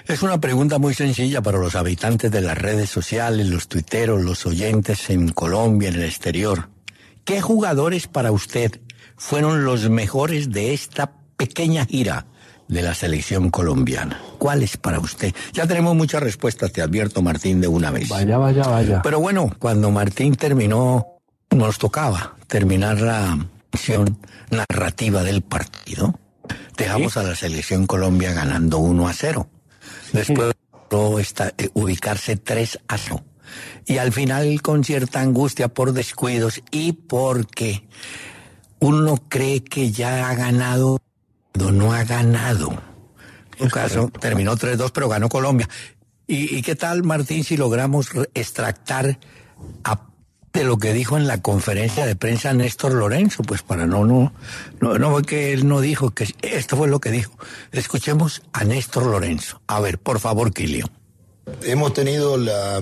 Es una pregunta muy sencilla para los habitantes de las redes sociales, los tuiteros, los oyentes en Colombia, en el exterior. ¿Qué jugadores para usted fueron los mejores de esta pequeña gira de la selección colombiana? ¿Cuáles para usted? Ya tenemos muchas respuestas, te advierto, Martín, de una vez. Vaya. Pero bueno, cuando Martín terminó, nos tocaba terminar la sección narrativa del partido. Dejamos a la selección Colombia ganando 1-0. Después ubicarse 3-0. Y al final, con cierta angustia por descuidos y porque uno cree que ya ha ganado, no ha ganado. En su caso, terminó 3-2, pero ganó Colombia. ¿Y qué tal, Martín, si logramos extractar de lo que dijo en la conferencia de prensa Néstor Lorenzo? Pues para no que él no dijo, que esto fue lo que dijo. Escuchemos a Néstor Lorenzo. A ver, por favor, Kilio. Hemos tenido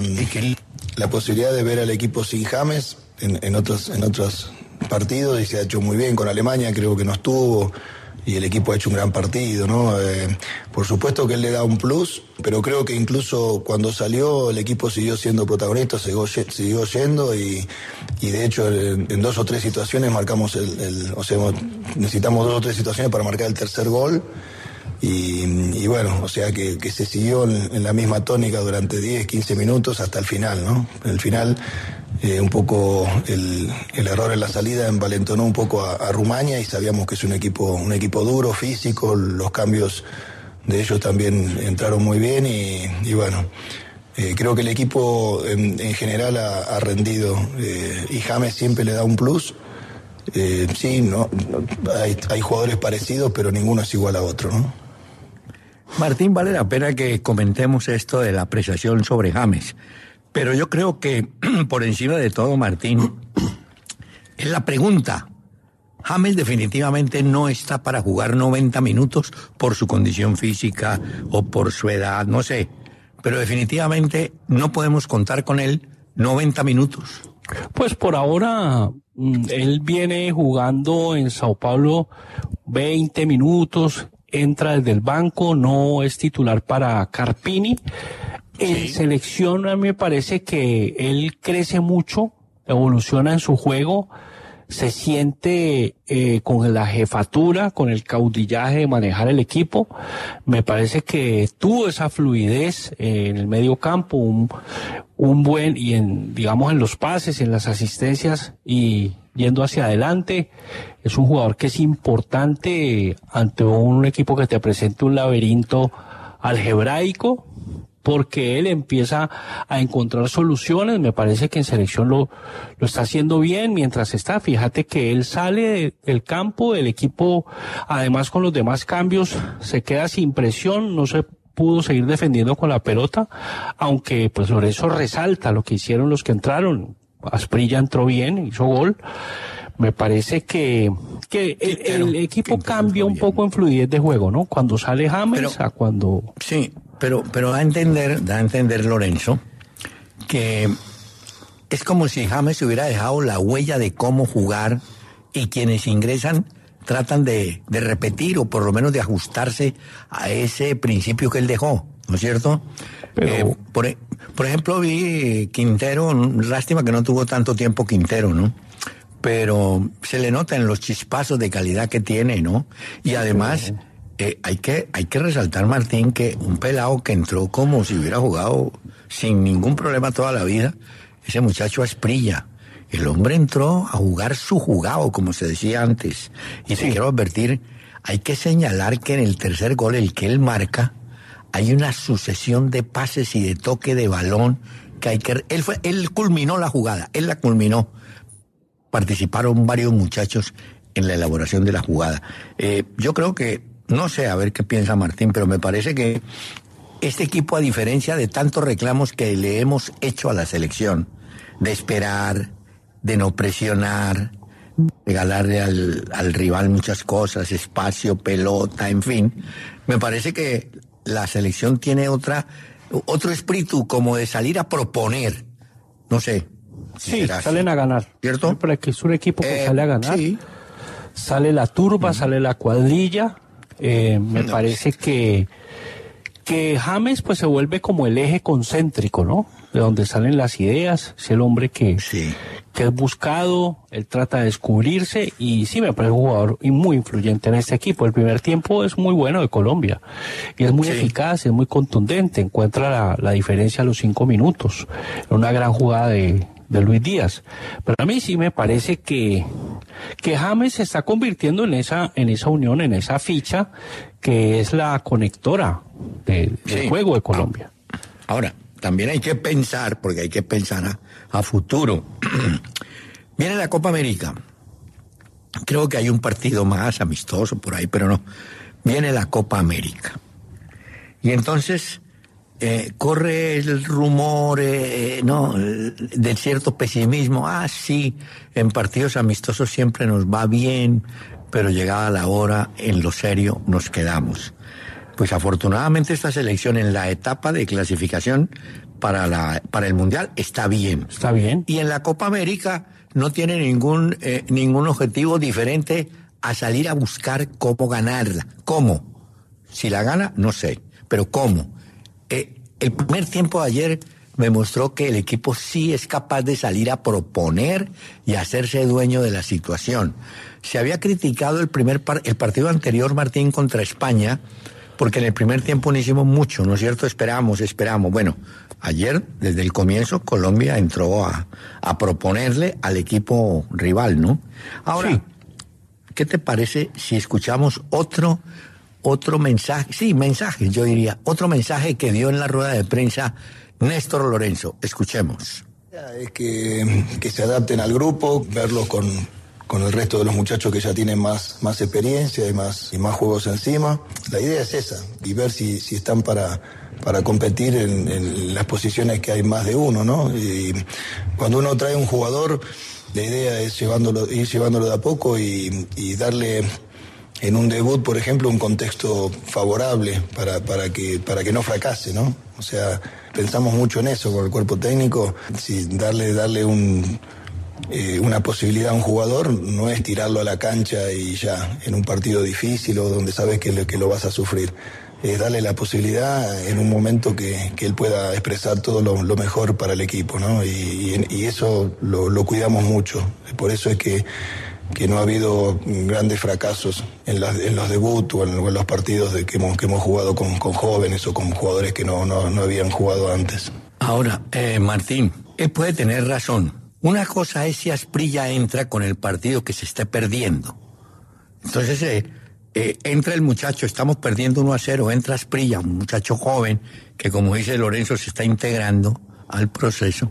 la posibilidad de ver al equipo sin James en otros partidos y se ha hecho muy bien. Con Alemania creo que no estuvo y el equipo ha hecho un gran partido, ¿no? Por supuesto que él le da un plus, pero creo que incluso cuando salió el equipo siguió siendo protagonista, siguió yendo y de hecho en 2 o 3 situaciones marcamos necesitamos 2 o 3 situaciones para marcar el tercer gol. Y bueno, o sea que se siguió en la misma tónica durante 10, 15 minutos hasta el final, ¿no? En el final, un poco el error en la salida envalentonó un poco a Rumania y sabíamos que es un equipo duro, físico, los cambios de ellos también entraron muy bien y bueno, creo que el equipo en general ha rendido y James siempre le da un plus. Sí, no, hay jugadores parecidos, pero ninguno es igual a otro, ¿no? Martín, vale la pena que comentemos esto de la apreciación sobre James, pero yo creo que por encima de todo, Martín, es la pregunta. James definitivamente no está para jugar 90 minutos por su condición física o por su edad, no sé, pero definitivamente no podemos contar con él 90 minutos. Pues por ahora él viene jugando en Sao Paulo 20 minutos, entra desde el banco, no es titular para Carpini. En selección a mí me parece que él crece mucho, evoluciona en su juego, se siente con la jefatura, con el caudillaje de manejar el equipo. Me parece que tuvo esa fluidez en el medio campo, un buen, y digamos en los pases, en las asistencias y yendo hacia adelante. Es un jugador que es importante ante un equipo que te presenta un laberinto algebraico, porque él empieza a encontrar soluciones. Me parece que en selección lo está haciendo bien mientras está. Fíjate que él sale del campo, el equipo, además con los demás cambios, se queda sin presión, no se pudo seguir defendiendo con la pelota, aunque pues Lorenzo resalta lo que hicieron los que entraron. Asprilla entró bien, hizo gol. Me parece que el equipo cambia un poco en fluidez de juego, ¿no? Cuando sale James a cuando... Sí, pero da a entender Lorenzo que es como si James hubiera dejado la huella de cómo jugar y quienes ingresan tratan de repetir o por lo menos de ajustarse a ese principio que él dejó, ¿no es cierto? Pero... por ejemplo, vi Quintero, lástima que no tuvo tanto tiempo Quintero, ¿no? Pero se le nota en los chispazos de calidad que tiene, ¿no? Y además, hay que resaltar, Martín, que un pelado que entró como si hubiera jugado sin ningún problema toda la vida, ese muchacho Asprilla. El hombre entró a jugar su jugado, como se decía antes. Y te quiero advertir, hay que señalar que en el tercer gol, el que él marca, hay una sucesión de pases y de toque de balón que él culminó la jugada, él la culminó. Participaron varios muchachos en la elaboración de la jugada. Yo creo que, no sé, a ver qué piensa Martín, pero me parece que este equipo, a diferencia de tantos reclamos que le hemos hecho a la selección, de esperar, de no presionar, regalarle al rival muchas cosas, espacio, pelota, en fin, me parece que la selección tiene otro espíritu como de salir a proponer, no sé. Sí, salen a ganar. ¿Cierto? Pero que es un equipo que sale a ganar. Sí. Sale la turba, sale la cuadrilla. Me parece que que James pues se vuelve como el eje concéntrico, ¿no? De donde salen las ideas, es el hombre que es buscado, él trata de descubrirse y sí me parece un jugador muy influyente en este equipo. El primer tiempo es muy bueno de Colombia y es muy eficaz, es muy contundente, encuentra la diferencia a los 5 minutos, una gran jugada de Luis Díaz. Pero a mí sí me parece que James se está convirtiendo en esa unión, en esa ficha que es la conectora del juego de Colombia. Ahora, también hay que pensar, porque hay que pensar a futuro. Viene la Copa América. Creo que hay un partido más amistoso por ahí, pero no. Viene la Copa América. Y entonces corre el rumor, de cierto pesimismo. Sí, en partidos amistosos siempre nos va bien, pero llegada la hora, en lo serio, nos quedamos. Pues afortunadamente esta selección en la etapa de clasificación para el Mundial está bien. Está bien. Y en la Copa América no tiene ningún objetivo diferente a salir a buscar cómo ganarla. ¿Cómo? Si la gana, no sé, pero ¿cómo? El primer tiempo de ayer me mostró que el equipo sí es capaz de salir a proponer y hacerse dueño de la situación. Se había criticado el partido anterior, Martín, contra España, porque en el primer tiempo no hicimos mucho, ¿no es cierto? Esperamos. Bueno, ayer, desde el comienzo, Colombia entró a proponerle al equipo rival, ¿no? Ahora, ¿qué te parece si escuchamos otro mensaje? Sí, mensaje, yo diría. Otro mensaje que dio en la rueda de prensa Néstor Lorenzo. Escuchemos. Es que se adapten al grupo, verlos con el resto de los muchachos que ya tienen más experiencia y más juegos encima. La idea es esa, y ver si están para competir en las posiciones que hay más de uno, ¿no? Y cuando uno trae un jugador, la idea es ir llevándolo de a poco y darle en un debut, por ejemplo, un contexto favorable para que no fracase, ¿no? O sea, pensamos mucho en eso con el cuerpo técnico, si darle una posibilidad a un jugador no es tirarlo a la cancha y ya en un partido difícil o donde sabes que lo vas a sufrir. Es darle la posibilidad en un momento que él pueda expresar todo lo mejor para el equipo, ¿no? Y eso lo cuidamos mucho. Por eso es que no ha habido grandes fracasos en los debuts o en los partidos que hemos jugado con jóvenes o con jugadores que no habían jugado antes. Ahora, Martín, él puede tener razón. Una cosa es si Asprilla entra con el partido que se esté perdiendo. Entonces entra el muchacho, estamos perdiendo 1-0, entra Asprilla, un muchacho joven que, como dice Lorenzo, se está integrando al proceso.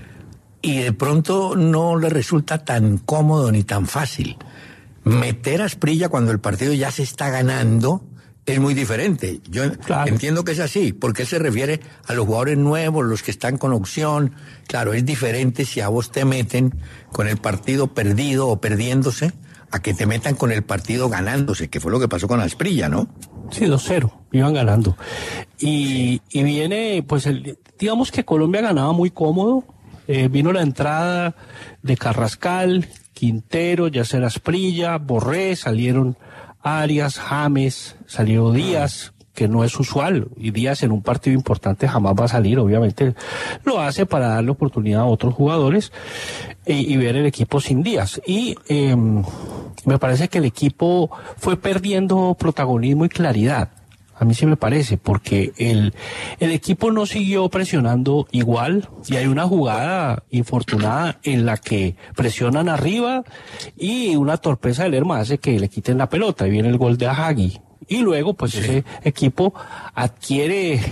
Y de pronto no le resulta tan cómodo ni tan fácil. Meter a Asprilla cuando el partido ya se está ganando es muy diferente. Yo entiendo que es así, porque se refiere a los jugadores nuevos, los que están con opción. Claro, es diferente si a vos te meten con el partido perdido o perdiéndose, a que te metan con el partido ganándose, que fue lo que pasó con Asprilla, ¿no? Sí, 2-0, iban ganando. Y viene, pues, digamos que Colombia ganaba muy cómodo. Vino la entrada de Carrascal, Quintero, Yacer Asprilla, Borré, salieron Arias, James, salió Díaz, que no es usual, y Díaz en un partido importante jamás va a salir, obviamente lo hace para darle oportunidad a otros jugadores y ver el equipo sin Díaz. Y me parece que el equipo fue perdiendo protagonismo y claridad. A mí sí me parece, porque el equipo no siguió presionando igual, y hay una jugada infortunada en la que presionan arriba y una torpeza de Lerma hace que le quiten la pelota, y viene el gol de Hagi. Y luego, pues ese equipo adquiere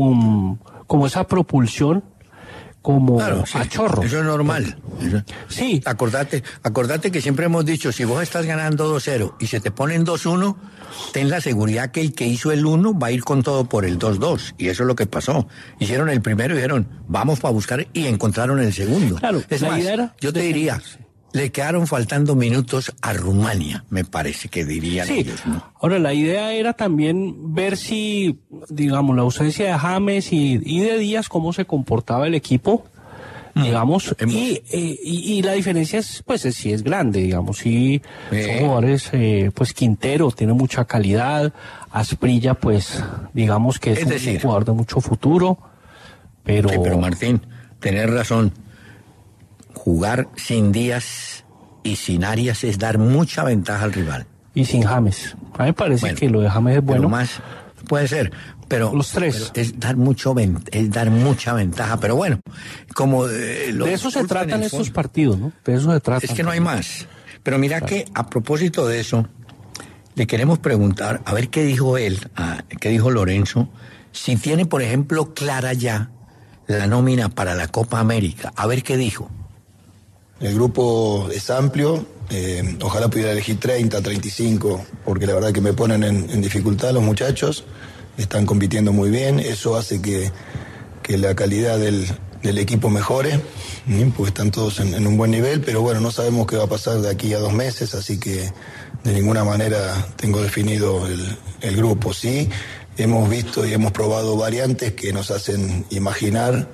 como esa propulsión como a chorro. Eso es normal. Sí. Acordate que siempre hemos dicho, si vos estás ganando 2-0 y se te ponen 2-1, ten la seguridad que el que hizo el 1 va a ir con todo por el 2-2. Y eso es lo que pasó. Hicieron el primero y dijeron, vamos para buscar, y encontraron el segundo. Claro, es la más, idea era yo te diría, le quedaron faltando minutos a Rumania, me parece que dirían ellos, ¿no? Ahora, la idea era también ver si, digamos, la ausencia de James y de Díaz, cómo se comportaba el equipo. digamos, y la diferencia es, pues, sí es grande, digamos, sí, son jugadores, pues Quintero tiene mucha calidad, Asprilla, pues, digamos que es un jugador de mucho futuro, pero... Sí, pero Martín, tenés razón, jugar sin Díaz y sin Arias es dar mucha ventaja al rival. Y sin James, a mí me parece que lo de James es bueno. Pero más, puede ser, pero los tres es dar mucha ventaja, pero bueno, como de eso se tratan estos partidos, ¿no? De eso se trata. Es que no hay más. Pero mira que a propósito de eso, le queremos preguntar, a ver qué dijo él, qué dijo Lorenzo, si tiene, por ejemplo, clara ya la nómina para la Copa América, a ver qué dijo. El grupo es amplio, ojalá pudiera elegir 30, 35, porque la verdad que me ponen en dificultad los muchachos, están compitiendo muy bien, eso hace que la calidad del equipo mejore, porque están todos en un buen nivel, pero bueno, no sabemos qué va a pasar de aquí a 2 meses, así que de ninguna manera tengo definido el grupo. Sí, hemos visto y hemos probado variantes que nos hacen imaginar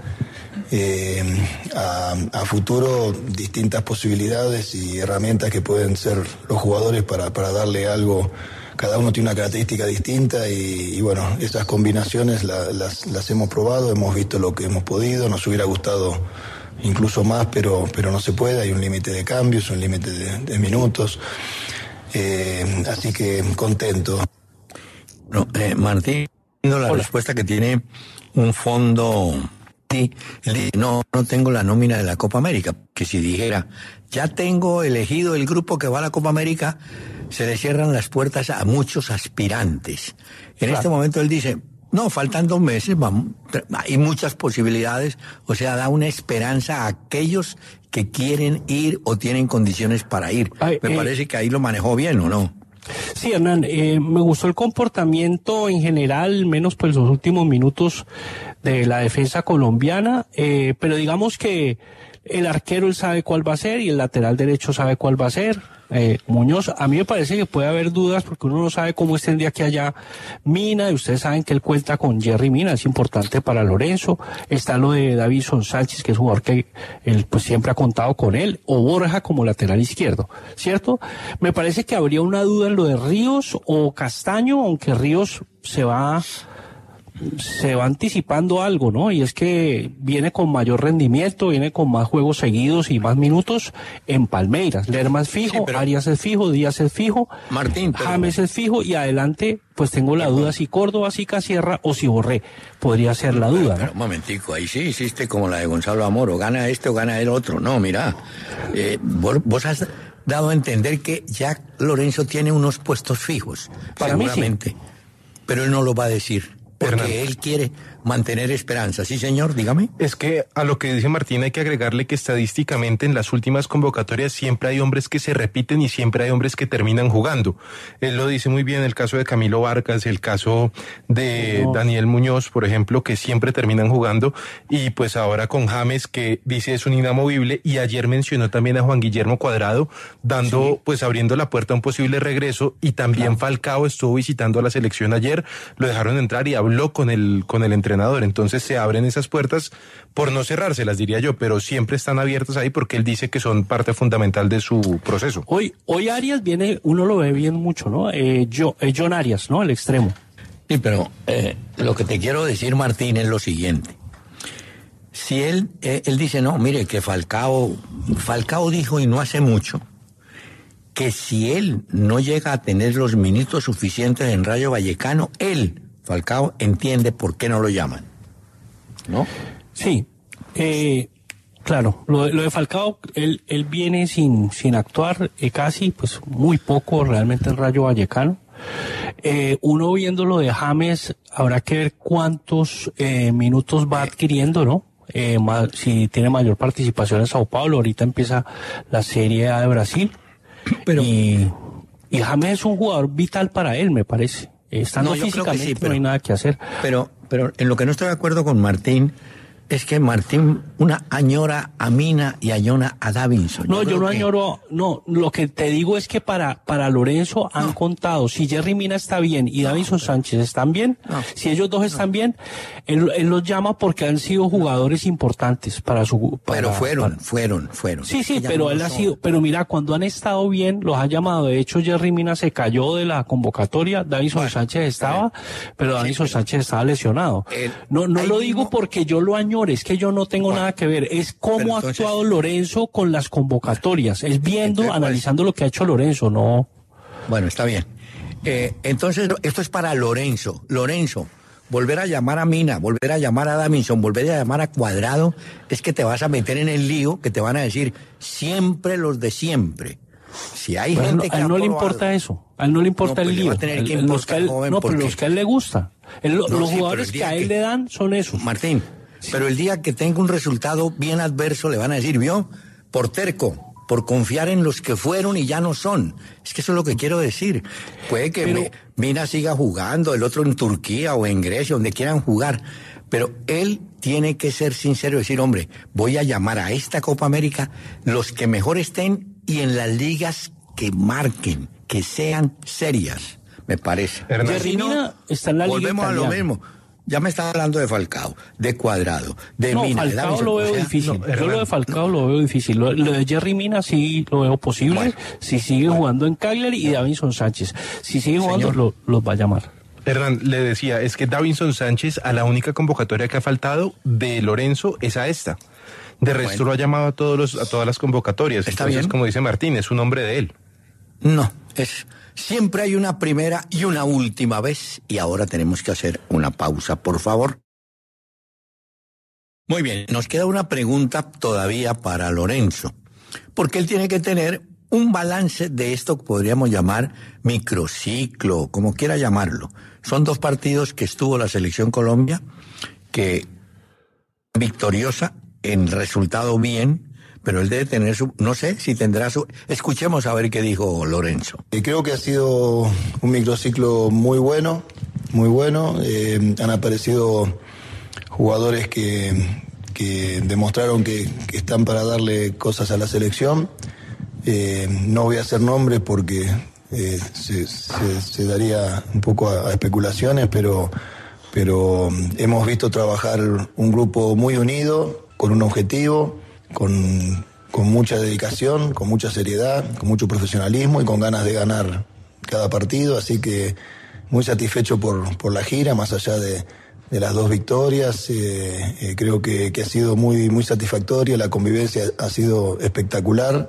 a futuro distintas posibilidades y herramientas que pueden ser los jugadores para darle algo. Cada uno tiene una característica distinta y bueno, esas combinaciones las hemos probado, hemos visto lo que hemos podido, nos hubiera gustado incluso más, pero no se puede, hay un límite de cambios, un límite de minutos, así que contento. No, Martín, la respuesta que tiene un fondo... Sí, él dice, no tengo la nómina de la Copa América, que si dijera, ya tengo elegido el grupo que va a la Copa América, se le cierran las puertas a muchos aspirantes. En este momento él dice, no, faltan 2 meses, vamos, hay muchas posibilidades, o sea, da una esperanza a aquellos que quieren ir o tienen condiciones para ir. Me parece que ahí lo manejó bien, ¿o no? Sí, Hernán, me gustó el comportamiento en general, menos pues los últimos minutos de la defensa colombiana, pero digamos que el arquero él sabe cuál va a ser y el lateral derecho sabe cuál va a ser. Muñoz, a mí me parece que puede haber dudas porque uno no sabe cómo estén de aquí a allá Mina, y ustedes saben que él cuenta con Jerry Mina, es importante para Lorenzo. Está lo de Davinson Sánchez, que es un jugador que él pues siempre ha contado con él, o Borja como lateral izquierdo, ¿cierto? Me parece que habría una duda en lo de Ríos o Castaño, aunque Ríos se va anticipando algo, ¿no? Y es que viene con mayor rendimiento, viene con más juegos seguidos y más minutos en Palmeiras. Lerma es fijo, sí, Arias es fijo, Díaz es fijo, Martín, James es fijo, y adelante pues tengo la duda si Córdoba, si Casierra o si Borré. Podría ser la duda, pero, ¿no? Un momentico, ahí sí hiciste como la de Gonzalo Amor, o gana este o gana el otro. No, mira, vos has dado a entender que ya Lorenzo tiene unos puestos fijos, para seguramente, mí sí. Pero él no lo va a decir. Porque él quiere mantener esperanza. Sí, señor, dígame. Es que a lo que dice Martín hay que agregarle que estadísticamente en las últimas convocatorias siempre hay hombres que se repiten y siempre hay hombres que terminan jugando. Él lo dice muy bien, el caso de Camilo Vargas, el caso de Daniel Muñoz, por ejemplo, que siempre terminan jugando, y pues ahora con James, que dice es un inamovible, y ayer mencionó también a Juan Guillermo Cuadrado, pues abriendo la puerta a un posible regreso, y también Falcao estuvo visitando a la selección ayer, lo dejaron entrar y habló con el entrenador. Entonces se abren esas puertas, por no cerrárselas diría yo, pero siempre están abiertas ahí porque él dice que son parte fundamental de su proceso. Hoy Arias viene, uno lo ve bien mucho, ¿no? John Arias, ¿no? El extremo. Sí, pero lo que te quiero decir, Martín, es lo siguiente. Si él dice, no, mire, que Falcao dijo, y no hace mucho, que si él no llega a tener los minutos suficientes en Rayo Vallecano, Falcao entiende por qué no lo llaman, ¿no? Sí, claro, lo de Falcao, él viene sin actuar casi, pues muy poco realmente en Rayo Vallecano. Uno viendo lo de James, habrá que ver cuántos minutos va adquiriendo, ¿no? Si tiene mayor participación en Sao Paulo, ahorita empieza la Serie A de Brasil, y James es un jugador vital para él, me parece. Estando físicamente sí, pero no hay nada que hacer. Pero en lo que no estoy de acuerdo con Martín Es que Martín, una añora a Mina y añora a Davinson. No, yo no añoro, no, lo que te digo es que para Lorenzo han contado, si Jerry Mina está bien y Davinson Sánchez están bien, si ellos dos están bien, él los llama porque han sido jugadores importantes para su... Pero fueron. Sí, pero él ha sido, pero mira, cuando han estado bien, los ha llamado. De hecho, Jerry Mina se cayó de la convocatoria, Davinson Sánchez estaba, pero Davinson Sánchez estaba lesionado. No lo digo porque yo lo añoro, es que yo no tengo nada que ver, es cómo ha actuado Lorenzo con las convocatorias, es viendo, analizando lo que ha hecho Lorenzo, no. Bueno, está bien. Entonces, esto es para Lorenzo, volver a llamar a Mina, volver a llamar a Davinson, volver a llamar a Cuadrado, es que te vas a meter en el lío que te van a decir siempre los de siempre. Si hay gente que a él no le importa eso, a él no le importa el lío, pero los que a él le gusta, los jugadores que a él le dan son esos. Martín, pero el día que tenga un resultado bien adverso le van a decir, ¿vio? Por terco, por confiar en los que fueron y ya no son. Es que eso es lo que quiero decir. Puede que Mina siga jugando, el otro en Turquía o en Grecia, donde quieran jugar, pero él tiene que ser sincero y decir, hombre, voy a llamar a esta Copa América los que mejor estén y en las ligas que marquen, que sean serias, me parece. Jerry Mina está en la liga volvemos italiana. A lo mismo. Ya me está hablando de Falcao, de Cuadrado, de Falcao Mina. De Davinson, lo veo difícil. Yo lo de Falcao lo veo difícil. Lo de Jerry Mina sí lo veo posible. Bueno, si sigue jugando en Cagliari y Davinson Sánchez. Si sigue jugando, los va a llamar. Hernán, le decía, es que Davinson Sánchez a la única convocatoria que ha faltado de Lorenzo es a esta. De resto lo ha llamado a todas las convocatorias. Está Entonces, bien. como dice Martín, es un hombre de él. No, siempre hay una primera y una última vez, y ahora tenemos que hacer una pausa, por favor. Muy bien, nos queda una pregunta todavía para Lorenzo, porque él tiene que tener un balance de esto que podríamos llamar microciclo, como quiera llamarlo. Son 2 partidos que estuvo la Selección Colombia, que victoriosa, en resultado bien, pero él debe tener no sé si tendrá escuchemos a ver qué dijo Lorenzo. Creo que ha sido un microciclo muy bueno, han aparecido jugadores que demostraron que están para darle cosas a la selección. No voy a hacer nombres porque se daría un poco a especulaciones, pero hemos visto trabajar un grupo muy unido, con un objetivo, con mucha dedicación, con mucha seriedad, con mucho profesionalismo y con ganas de ganar cada partido, así que muy satisfecho por la gira, más allá de las 2 victorias, creo que ha sido muy, muy satisfactoria, la convivencia ha sido espectacular,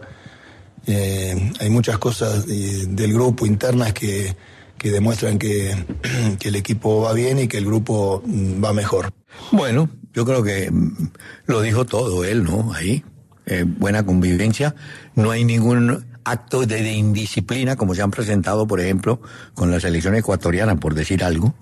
hay muchas cosas del grupo internas que demuestran que el equipo va bien y que el grupo va mejor. Bueno, yo creo que lo dijo todo él, ¿no? Ahí, buena convivencia, no hay ningún acto de indisciplina como se han presentado, por ejemplo, con la selección ecuatoriana, por decir algo.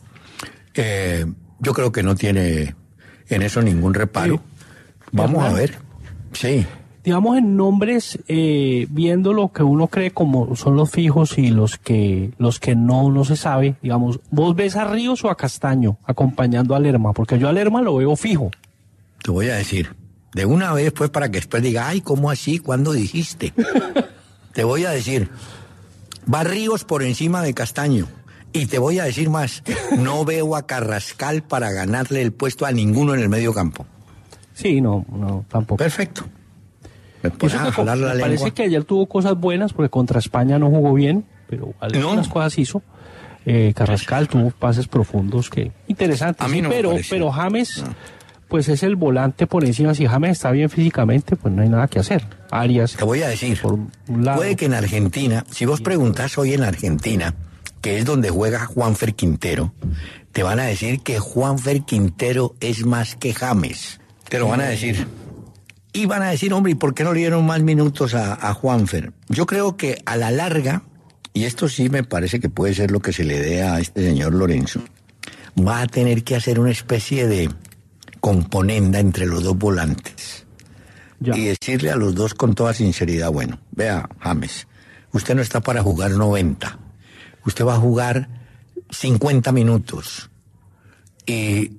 Yo creo que no tiene en eso ningún reparo. Sí. Vamos a ver. Sí. Digamos en nombres, viendo lo que uno cree como son los fijos y los que no se sabe, digamos, ¿vos ves a Ríos o a Castaño acompañando a Lerma? Porque yo a Lerma lo veo fijo. Te voy a decir, de una vez pues para que después diga, ay, ¿cómo así? ¿Cuándo dijiste? Te voy a decir, va Ríos por encima de Castaño. Y te voy a decir más, no veo a Carrascal para ganarle el puesto a ninguno en el medio campo. Sí, no, tampoco. Perfecto. Me parece que ayer tuvo cosas buenas porque contra España no jugó bien, pero algunas cosas hizo. Carrascal tuvo pases profundos que interesantes. A mí no pero James, pues es el volante por encima. Si James está bien físicamente, pues no hay nada que hacer. Arias. Te voy a decir, por un lado. Puede que en Argentina, si vos preguntás hoy en Argentina, que es donde juega Juanfer Quintero, te van a decir que Juanfer Quintero es más que James. Te lo van a decir. Y van a decir, hombre, ¿y por qué no le dieron más minutos a Juanfer? Yo creo que a la larga, y esto sí me parece que puede ser lo que se le dé a este señor Lorenzo, va a tener que hacer una especie de componenda entre los 2 volantes. Ya. Y decirle a los 2 con toda sinceridad, bueno, vea, James, usted no está para jugar 90, usted va a jugar 50 minutos. Y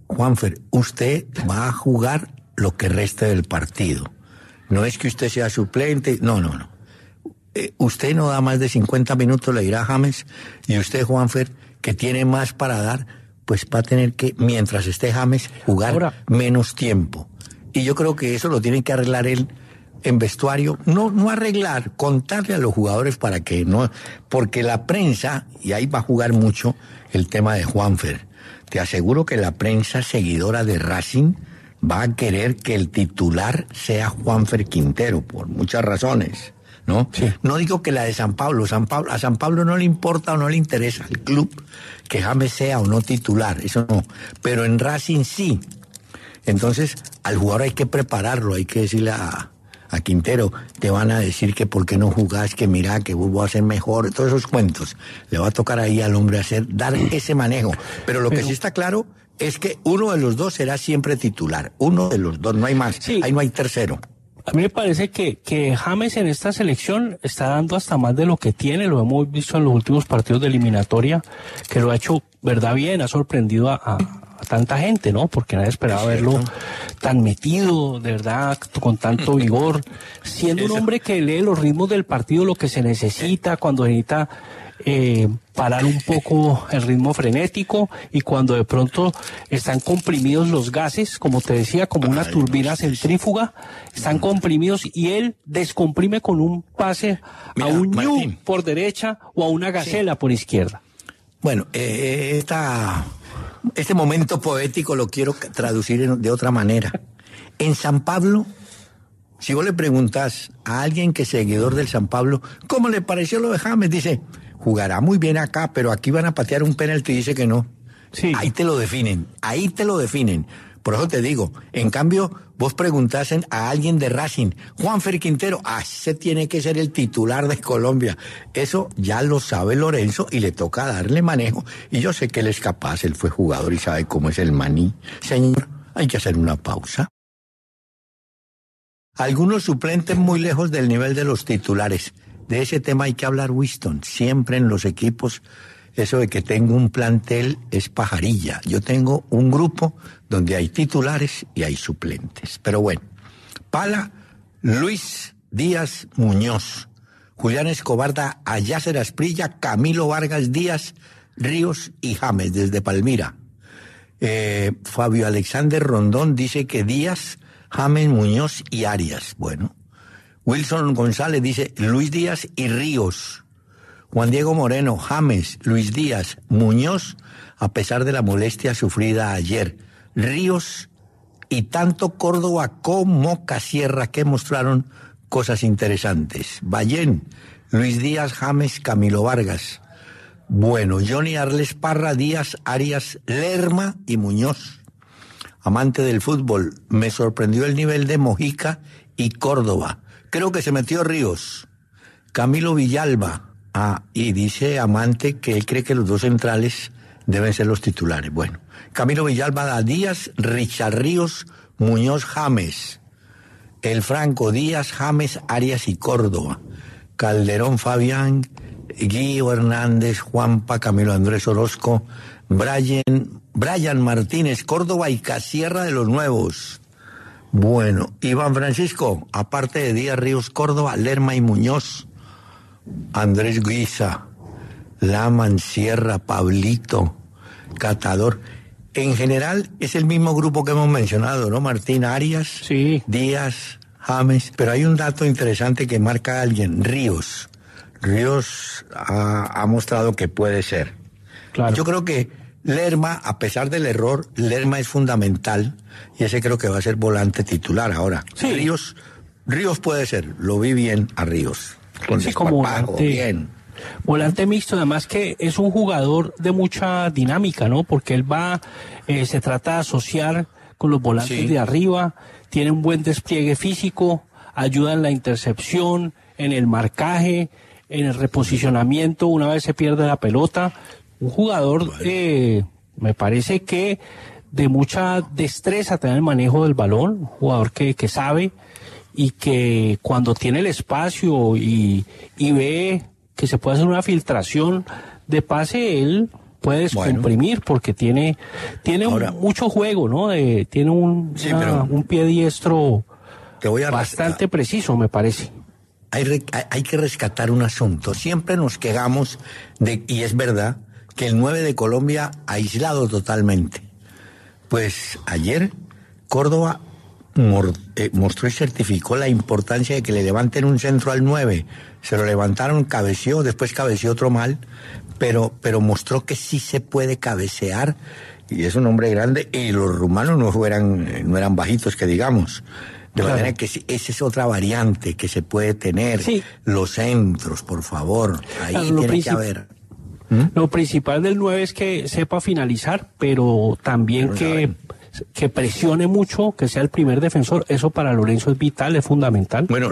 Juanfer, usted va a jugar lo que reste del partido. No es que usted sea suplente, no. Usted no da más de 50 minutos, le dirá a James, y usted, Juanfer, que tiene más para dar, pues va a tener que, mientras esté James, jugar menos tiempo. Y yo creo que eso lo tiene que arreglar él en vestuario, no arreglar, contarle a los jugadores para que no, porque la prensa, y ahí va a jugar mucho el tema de Juanfer, te aseguro que la prensa seguidora de Racing va a querer que el titular sea Juanfer Quintero, por muchas razones, ¿no? Sí. No digo que la de San Pablo, a San Pablo no le importa o no le interesa al club que James sea o no titular, eso no, pero en Racing sí. Entonces, al jugador hay que prepararlo, hay que decirle a Quintero, te van a decir que por qué no jugás, que mira, que vos vas a ser mejor, todos esos cuentos. Le va a tocar ahí al hombre dar ese manejo. Pero lo que sí está claro es que uno de los dos será siempre titular. Uno de los dos, no hay más. Sí. Ahí no hay tercero. A mí me parece que James en esta selección está dando hasta más de lo que tiene. Lo hemos visto en los últimos partidos de eliminatoria, que lo ha hecho, verdad, bien, ha sorprendido a tanta gente, ¿no? Porque nadie esperaba verlo tan metido, de verdad, con tanto vigor, siendo un hombre que lee los ritmos del partido, lo que se necesita, cuando necesita parar un poco el ritmo frenético, y cuando de pronto están comprimidos los gases, como te decía, como una turbina centrífuga, están comprimidos y él descomprime con un pase a un ñu por derecha o a una gacela por izquierda. Bueno, este momento poético lo quiero traducir de otra manera. En San Pablo, si vos le preguntás a alguien que es seguidor del San Pablo, ¿cómo le pareció lo de James? Dice, jugará muy bien acá, pero aquí van a patear un penalti, y dice que no. Sí. Ahí te lo definen. Por eso te digo, en cambio, vos preguntasen a alguien de Racing, Juanfer Quintero, ese tiene que ser el titular de Colombia. Eso ya lo sabe Lorenzo y le toca darle manejo. Y yo sé que él es capaz, él fue jugador y sabe cómo es el maní. Señor, hay que hacer una pausa. Algunos suplentes muy lejos del nivel de los titulares. De ese tema hay que hablar, Winston. Siempre en los equipos, eso de que tengo un plantel es pajarilla. Yo tengo un grupo donde hay titulares y hay suplentes. Pero bueno, Pala, Luis Díaz Muñoz, Julián Escobar da a Yasser Asprilla, Camilo Vargas Díaz, Ríos y James desde Palmira. Fabio Alexander Rondón dice que Díaz, James, Muñoz y Arias. Bueno, Wilson González dice Luis Díaz y Ríos. Juan Diego Moreno, James, Luis Díaz, Muñoz, a pesar de la molestia sufrida ayer. Ríos y tanto Córdoba como Casierra, que mostraron cosas interesantes. Ballén, Luis Díaz, James, Camilo Vargas. Bueno, Johnny Arles Parra, Díaz, Arias, Lerma y Muñoz. Amante del fútbol, me sorprendió el nivel de Mojica y Córdoba. Creo que se metió Ríos. Camilo Villalba. Y dice Amante que él cree que los dos centrales deben ser los titulares. Bueno, Camilo Villalba da Díaz, Richard Ríos, Muñoz, James. El Franco, Díaz, James, Arias y Córdoba. Calderón, Fabián, Guido Hernández, Juanpa, Camilo Andrés Orozco, Brian Martínez, Córdoba y Casierra de los nuevos. Bueno, Iván Francisco, aparte de Díaz, Ríos, Córdoba, Lerma y Muñoz. Andrés Guiza, Laman, Sierra, Pablito, Catador. En general es el mismo grupo que hemos mencionado, ¿no? Martín, Arias, sí. Díaz, James. Pero hay un dato interesante que marca a alguien, Ríos. Ríos ha mostrado que puede ser. Claro. Yo creo que Lerma, a pesar del error, Lerma es fundamental y ese creo que va a ser volante titular ahora. Sí. Ríos puede ser, lo vi bien a Ríos. Sí, como volante mixto, además que es un jugador de mucha dinámica, ¿no? Porque él se trata de asociar con los volantes de arriba, tiene un buen despliegue físico, ayuda en la intercepción, en el marcaje, en el reposicionamiento una vez se pierde la pelota. Un jugador, me parece que de mucha destreza también el manejo del balón, un jugador que sabe y que cuando tiene el espacio y ve que se puede hacer una filtración de pase, él puede descomprimir porque tiene ahora, mucho juego, ¿no? Tiene un pie diestro bastante preciso, me parece. Hay que rescatar un asunto. Siempre nos quejamos y es verdad, que el 9 de Colombia aislado totalmente. Pues ayer Córdoba mostró y certificó la importancia de que le levanten un centro al 9. Se lo levantaron, cabeció, después cabeció otro mal, pero mostró que sí se puede cabecear, y es un hombre grande, y los rumanos no eran bajitos, que digamos. De manera que esa es otra variante que se puede tener. Sí. Los centros, por favor. Ahí tiene que haber. Lo principal del 9 es que sepa finalizar, pero también que presione mucho, que sea el primer defensor. Eso para Lorenzo es vital, es fundamental. Bueno,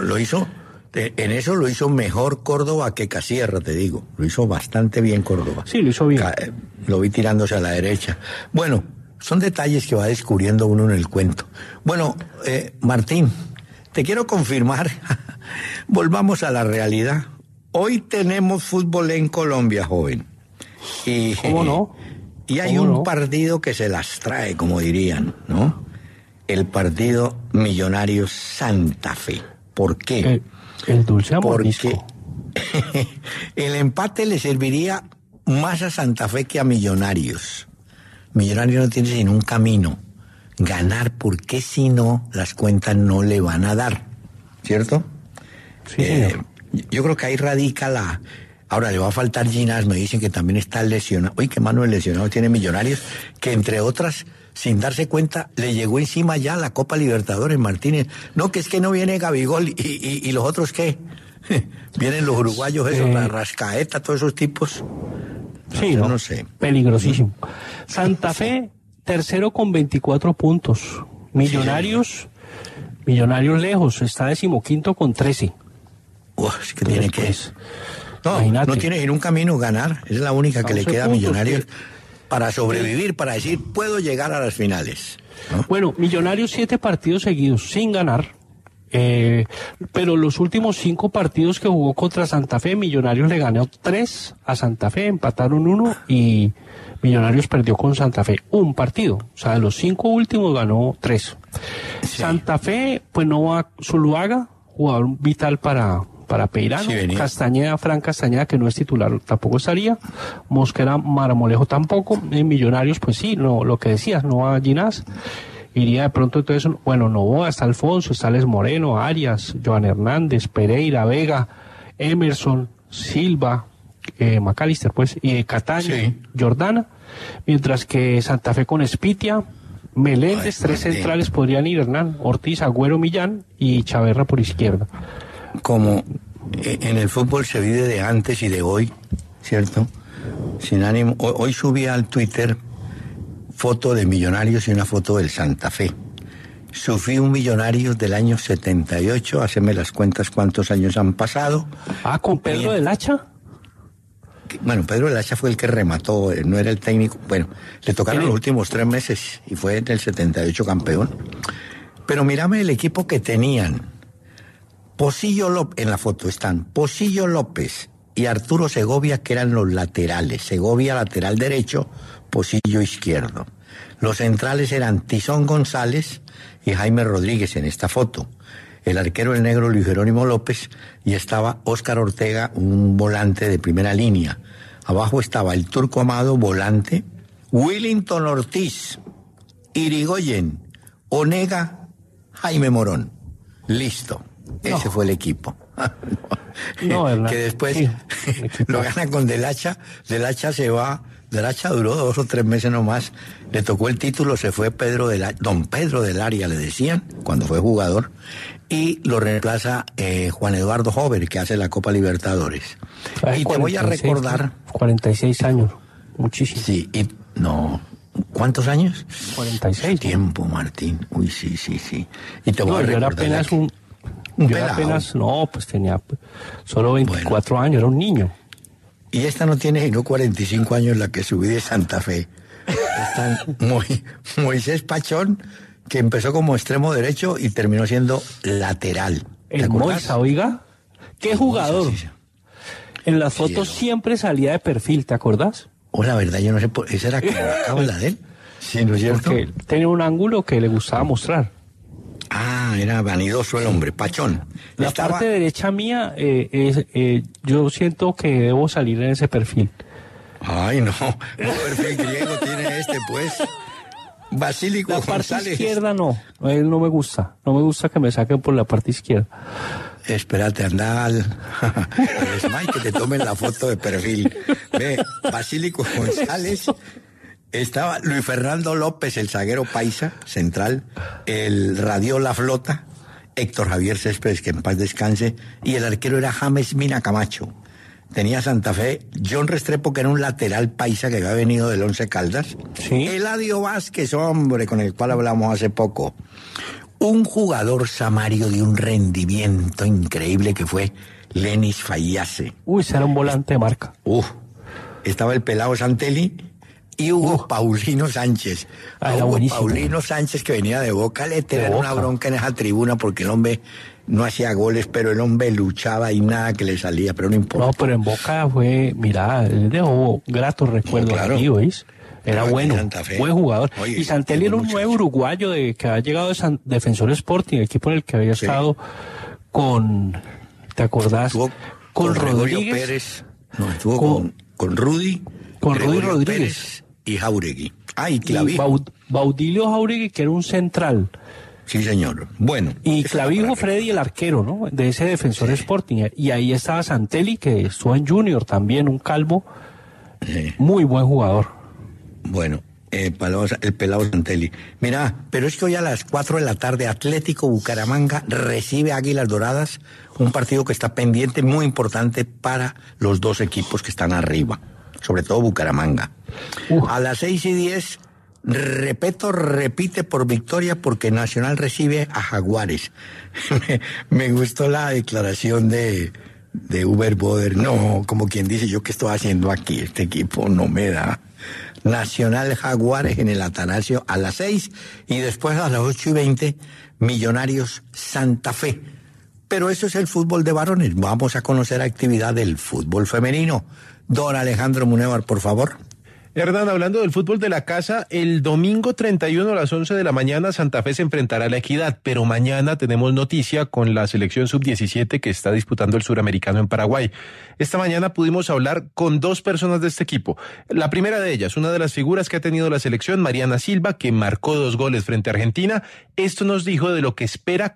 en eso lo hizo mejor Córdoba que Casierra, te digo. Lo hizo bastante bien Córdoba. Sí, lo hizo bien. Lo vi tirándose a la derecha. Bueno, son detalles que va descubriendo uno en el cuento. Bueno, Martín, te quiero confirmar, volvamos a la realidad. Hoy tenemos fútbol en Colombia, joven. Y, ¿cómo no? Y hay un partido que se las trae, como dirían, ¿no? El partido Millonarios Santa Fe. ¿Por qué? El dulce amordisco. Porque el empate le serviría más a Santa Fe que a Millonarios. Millonarios no tiene sino un camino: ganar, porque si no, las cuentas no le van a dar, ¿cierto? Sí, yo creo que ahí radica Ahora le va a faltar Ginás, me dicen que también está lesionado. Uy, qué mano de lesionado tiene Millonarios, que entre otras, sin darse cuenta, le llegó encima ya la Copa Libertadores, Martínez. No, que es que no viene Gabigol, y los otros, ¿qué? Vienen los uruguayos, esos, la Rascaeta, todos esos tipos. Sí, no sé. Peligrosísimo. Santa Fe, tercero con 24 puntos. Millonarios lejos, está 15º con 13. Es que tiene que... No tiene en un camino ganar, es la única que le queda a Millonarios para sobrevivir, para decir, puedo llegar a las finales, ¿no? Bueno, Millonarios 7 partidos seguidos sin ganar, pero los últimos 5 partidos que jugó contra Santa Fe, Millonarios le ganó 3 a Santa Fe, empataron 1 y Millonarios perdió con Santa Fe un partido. O sea, de los 5 últimos ganó 3. Sí. Santa Fe, pues no va Zuluaga, jugador vital para Peirano. Sí, Fran Castañeda, que no es titular, tampoco estaría. Mosquera Maramolejo tampoco. En Millonarios, pues sí, lo que decías, no va Ginás. Iría de pronto entonces, bueno, Novoa, está Alfonso, está Les Moreno, Arias, Joan Hernández, Pereira, Vega, Emerson, Silva, McAllister, pues, y Cataño, sí. Jordana, mientras que Santa Fe con Espitia, Meléndez, 3 centrales podrían ir, Hernán, Ortiz, Agüero, Millán y Chaverra por izquierda. Como en el fútbol se vive de antes y de hoy, ¿cierto? Sin ánimo. Hoy subí al Twitter foto de Millonarios y una foto del Santa Fe. Sufrí un Millonarios del año 78, haceme las cuentas cuántos años han pasado. ¿Con Pedro del Hacha? Bueno, Pedro del Hacha fue el que remató, no era el técnico. Bueno, le tocaron los últimos 3 meses y fue en el 78 campeón. Pero mírame el equipo que tenían. Pocillo López, en la foto están Pocillo López y Arturo Segovia, que eran los laterales. Segovia lateral derecho, Pocillo izquierdo. Los centrales eran Tizón González y Jaime Rodríguez en esta foto. El arquero, el negro Luis Jerónimo López, y estaba Óscar Ortega, un volante de primera línea. Abajo estaba el Turco Amado, volante, Willington Ortiz, Irigoyen, Onega, Jaime Morón. Listo. Ese fue el equipo. Que después lo gana con Del Hacha. Del Hacha se va. Del Hacha duró 2 o 3 meses nomás. Le tocó el título, se fue don Pedro del Área, le decían, cuando fue jugador. Y lo reemplaza Juan Eduardo Jover, que hace la Copa Libertadores. Y te voy a recordar... 46 años, muchísimo. Sí, ¿cuántos años? 46. Tiempo, Martín. Uy, sí. Y te voy a recordar... apenas pues tenía solo 24 años, era un niño. Y esta no tiene sino 45 años, la que subí de Santa Fe. Están Moisés Pachón, que empezó como extremo derecho y terminó siendo lateral. El Moisa, oiga, qué jugador. Sí. En las fotos siempre salía de perfil, ¿te acordás? La verdad, yo no sé, ¿esa era como la cábala de él? Sí, ¿no es cierto? Porque tenía un ángulo que le gustaba mostrar. Era vanidoso el hombre, pachón. La parte derecha mía, yo siento que debo salir en ese perfil. Ay, no, ¿qué perfil griego tiene pues? Basílico La parte González. Izquierda no, a él no me gusta que me saquen por la parte izquierda. Espérate, anda al Smile que te tomen la foto de perfil. Ve, Basílico González, estaba Luis Fernando López, el zaguero paisa, central, el Radiola Flota, Héctor Javier Céspedes, que en paz descanse, y el arquero era James Mina Camacho. Tenía Santa Fe, John Restrepo, que era un lateral paisa que había venido del Once Caldas. ¿Sí? Eladio Vázquez, hombre, con el cual hablamos hace poco. Un jugador samario de un rendimiento increíble que fue Lenis Fayase. Será un volante de marca. Estaba el pelado Santelli y Hugo Paulino Sánchez. Era Hugo buenísimo. Paulino Sánchez, que venía de Boca, le tiraron una bronca en esa tribuna porque el hombre no hacía goles, pero el hombre luchaba y nada que le salía, pero no importa. No, pero en Boca fue, mira, él dejó gratos recuerdos aquí, ¿oís? Era bueno, buen jugador. Oye, y Santelli era un nuevo uruguayo que había llegado de Defensor Sporting, equipo en el que había estado con, ¿te acordás? Estuvo con Rodríguez Rodríguez. Pérez, estuvo con Rudy. Con Rudy Gregorio Rodríguez. Pérez y Jauregui. Y Y Clavijo. Baudilio Jauregui, que era un central. Sí, señor. Bueno. Y Clavijo Freddy, el arquero, ¿no? De ese Defensor Sporting. Y ahí estaba Santelli, que estuvo en Junior también, un calvo. Muy buen jugador. Bueno, el pelado Santelli. Mira, pero es que hoy a las 4 de la tarde Atlético Bucaramanga recibe Águilas Doradas, un partido que está pendiente, muy importante para los dos equipos que están arriba, sobre todo Bucaramanga. A las 6:10, repite por victoria porque Nacional recibe a Jaguares. Me gustó la declaración de Uber Boder. No, como quien dice, ¿yo qué estoy haciendo aquí? Este equipo no me da. Nacional Jaguares en el Atanasio a las 6 y después a las 8:20 Millonarios Santa Fe. Pero eso es el fútbol de varones. Vamos a conocer actividad del fútbol femenino. Don Alejandro Munévar, por favor. Hernán, hablando del fútbol de la casa, el domingo 31 a las 11 de la mañana Santa Fe se enfrentará a La Equidad, pero mañana tenemos noticia con la selección sub-17 que está disputando el Suramericano en Paraguay. Esta mañana pudimos hablar con dos personas de este equipo. La primera de ellas, una de las figuras que ha tenido la selección, Mariana Silva, que marcó 2 goles frente a Argentina. Esto nos dijo de lo que espera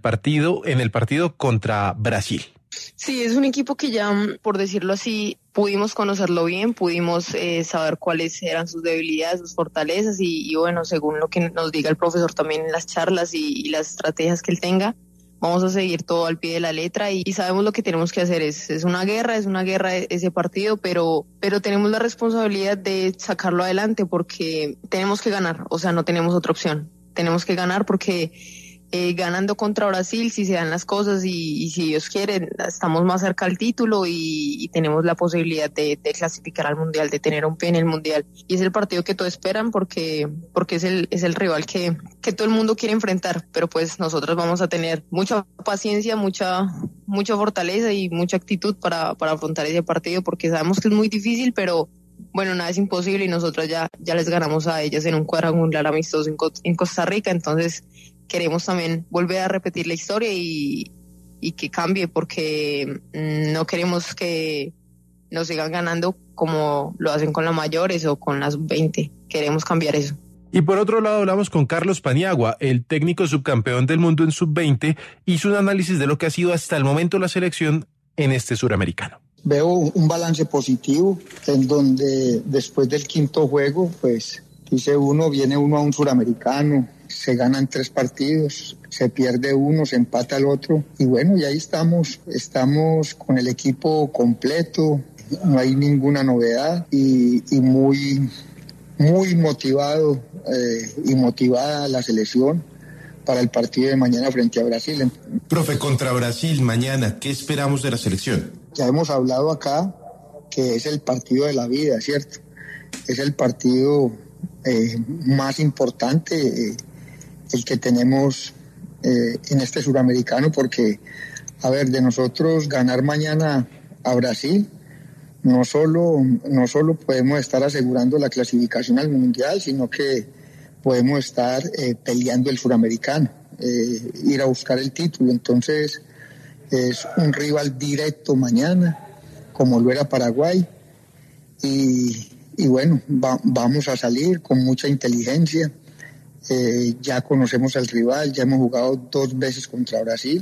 en el partido contra Brasil. Sí, es un equipo que ya, por decirlo así, pudimos conocerlo bien, pudimos saber cuáles eran sus debilidades, sus fortalezas y bueno, según lo que nos diga el profesor también en las charlas y las estrategias que él tenga, vamos a seguir todo al pie de la letra y sabemos lo que tenemos que hacer. Es una guerra ese partido, pero tenemos la responsabilidad de sacarlo adelante porque tenemos que ganar, o sea, no tenemos otra opción. Tenemos que ganar porque ganando contra Brasil, si se dan las cosas y si Dios quiere, estamos más cerca al título y tenemos la posibilidad de clasificar al Mundial, de tener un pie en el Mundial. Y es el partido que todos esperan porque es el rival que todo el mundo quiere enfrentar, pero pues nosotros vamos a tener mucha paciencia, mucha fortaleza y mucha actitud para afrontar ese partido porque sabemos que es muy difícil, pero bueno, nada es imposible y nosotros ya les ganamos a ellas en un cuadrangular amistoso en Costa Rica, entonces queremos también volver a repetir la historia y que cambie porque no queremos que nos sigan ganando como lo hacen con las mayores o con las 20. Queremos cambiar eso. Y por otro lado hablamos con Carlos Paniagua, el técnico subcampeón del mundo en sub-20, hizo un análisis de lo que ha sido hasta el momento la selección en este suramericano. Veo un balance positivo en donde después del quinto juego, pues viene uno a un suramericano, se ganan 3 partidos, se pierde uno, se empata el otro y bueno, y ahí estamos con el equipo completo, no hay ninguna novedad y muy motivado y motivada la selección para el partido de mañana frente a Brasil. Profe, contra Brasil mañana, ¿qué esperamos de la selección? Ya hemos hablado acá que es el partido de la vida, ¿cierto? Es el partido más importante, el que tenemos en este suramericano, porque, a ver, de nosotros ganar mañana a Brasil no solo podemos estar asegurando la clasificación al Mundial, sino que podemos estar peleando el Suramericano, ir a buscar el título. Entonces es un rival directo mañana, como lo era Paraguay, y bueno, vamos a salir con mucha inteligencia. Ya conocemos al rival, ya hemos jugado 2 veces contra Brasil,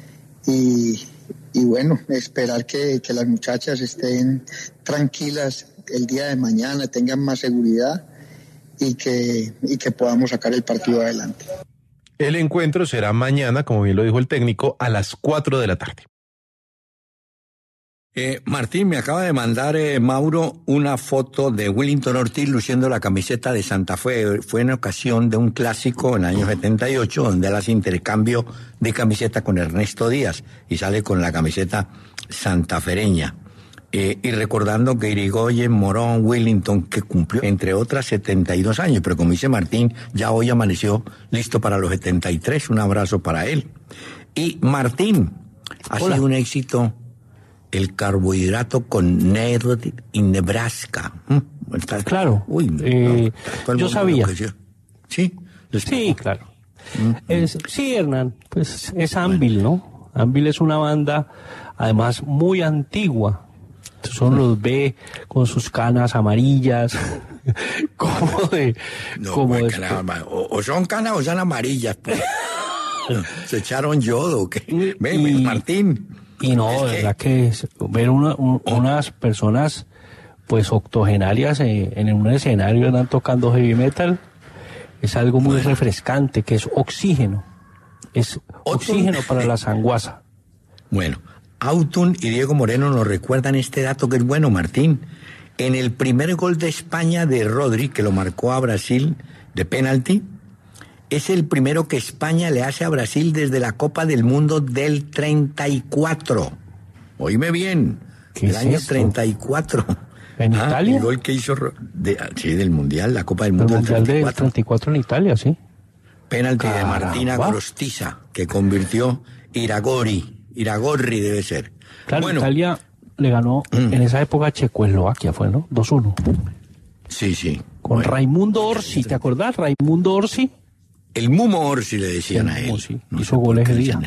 y bueno, esperar que las muchachas estén tranquilas el día de mañana, tengan más seguridad y que podamos sacar el partido adelante. El encuentro será mañana, como bien lo dijo el técnico, a las 4 de la tarde. Martín, me acaba de mandar Mauro una foto de Willington Ortiz luciendo la camiseta de Santa Fe. Fue en ocasión de un clásico en el año 78, donde él hace intercambio de camiseta con Ernesto Díaz y sale con la camiseta santafereña. Y recordando que Irigoyen, Morón, Willington, que cumplió entre otras 72 años, pero como dice Martín, ya hoy amaneció listo para los 73. Un abrazo para él. Y Martín, ha sido un éxito el carbohidrato con Ned en Nebraska. Claro. Yo sabía. Sí. Sí, claro. Sí, Hernán, pues es Anvil, ¿no? Anvil es una banda, además, muy antigua. Son los ve con sus canas amarillas, o son canas o son amarillas. Pues. Se echaron yodo, ¿qué? Ven, Martín. Y no, de verdad que ver unas personas pues octogenarias en un escenario andan tocando heavy metal es algo muy refrescante, que es oxígeno. Es oxígeno para la sanguaza. Bueno, Autun y Diego Moreno nos recuerdan este dato que es bueno, Martín. En el primer gol de España de Rodri, que lo marcó a Brasil de penalti, es el primero que España le hace a Brasil desde la Copa del Mundo del 34. Oíme bien, el año 34. ¿En Italia? El gol que hizo del Mundial, la Copa del Mundo del 34. Del 34 en Italia, sí. Penalti de Martina Grostiza, que convirtió Iragorri debe ser. Claro, bueno, Italia le ganó en esa época a Checoslovaquia, fue, ¿no? 2-1. Sí. Con Raimundo Orsi, ¿te acordás? Raimundo Orsi. El Mumo Orsi le decían a él. Sí. Hizo goles el día.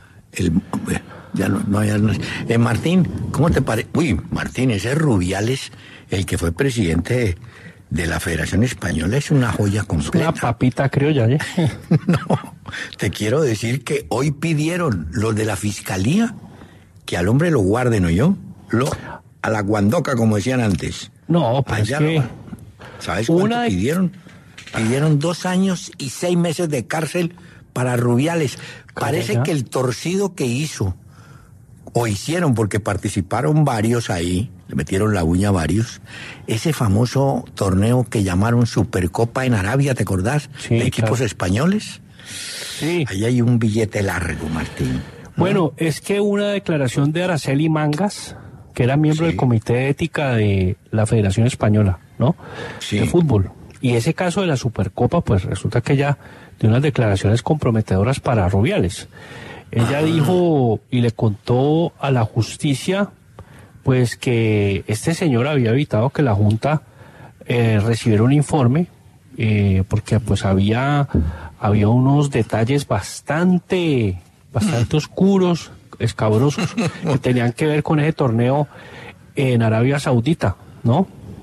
Martín, ¿cómo te parece? Uy, Martín, ese Rubiales, el que fue presidente de la Federación Española, es una joya completa. Es una papita criolla, ¿eh? No, te quiero decir que hoy pidieron los de la Fiscalía que al hombre lo guarden, ¿o yo? A la guandoca, como decían antes. No, pues allá es que... ¿Sabes cuánto pidieron? Pidieron 2 años y 6 meses de cárcel para Rubiales. Parece que el torcido que hizo, o hicieron porque participaron varios ahí, le metieron la uña a varios, ese famoso torneo que llamaron Supercopa en Arabia, ¿te acordás? Sí, de equipos españoles. Sí. Ahí hay un billete largo, Martín, ¿no? Bueno, es que una declaración de Araceli Mangas, que era miembro del Comité de Ética de la Federación Española, ¿no? Sí. De fútbol. Y ese caso de la Supercopa, pues resulta que ella dio unas declaraciones comprometedoras para Rubiales. Ella dijo y le contó a la justicia, pues que este señor había evitado que la Junta recibiera un informe, porque pues había unos detalles bastante oscuros, escabrosos, que tenían que ver con ese torneo en Arabia Saudita, ¿no?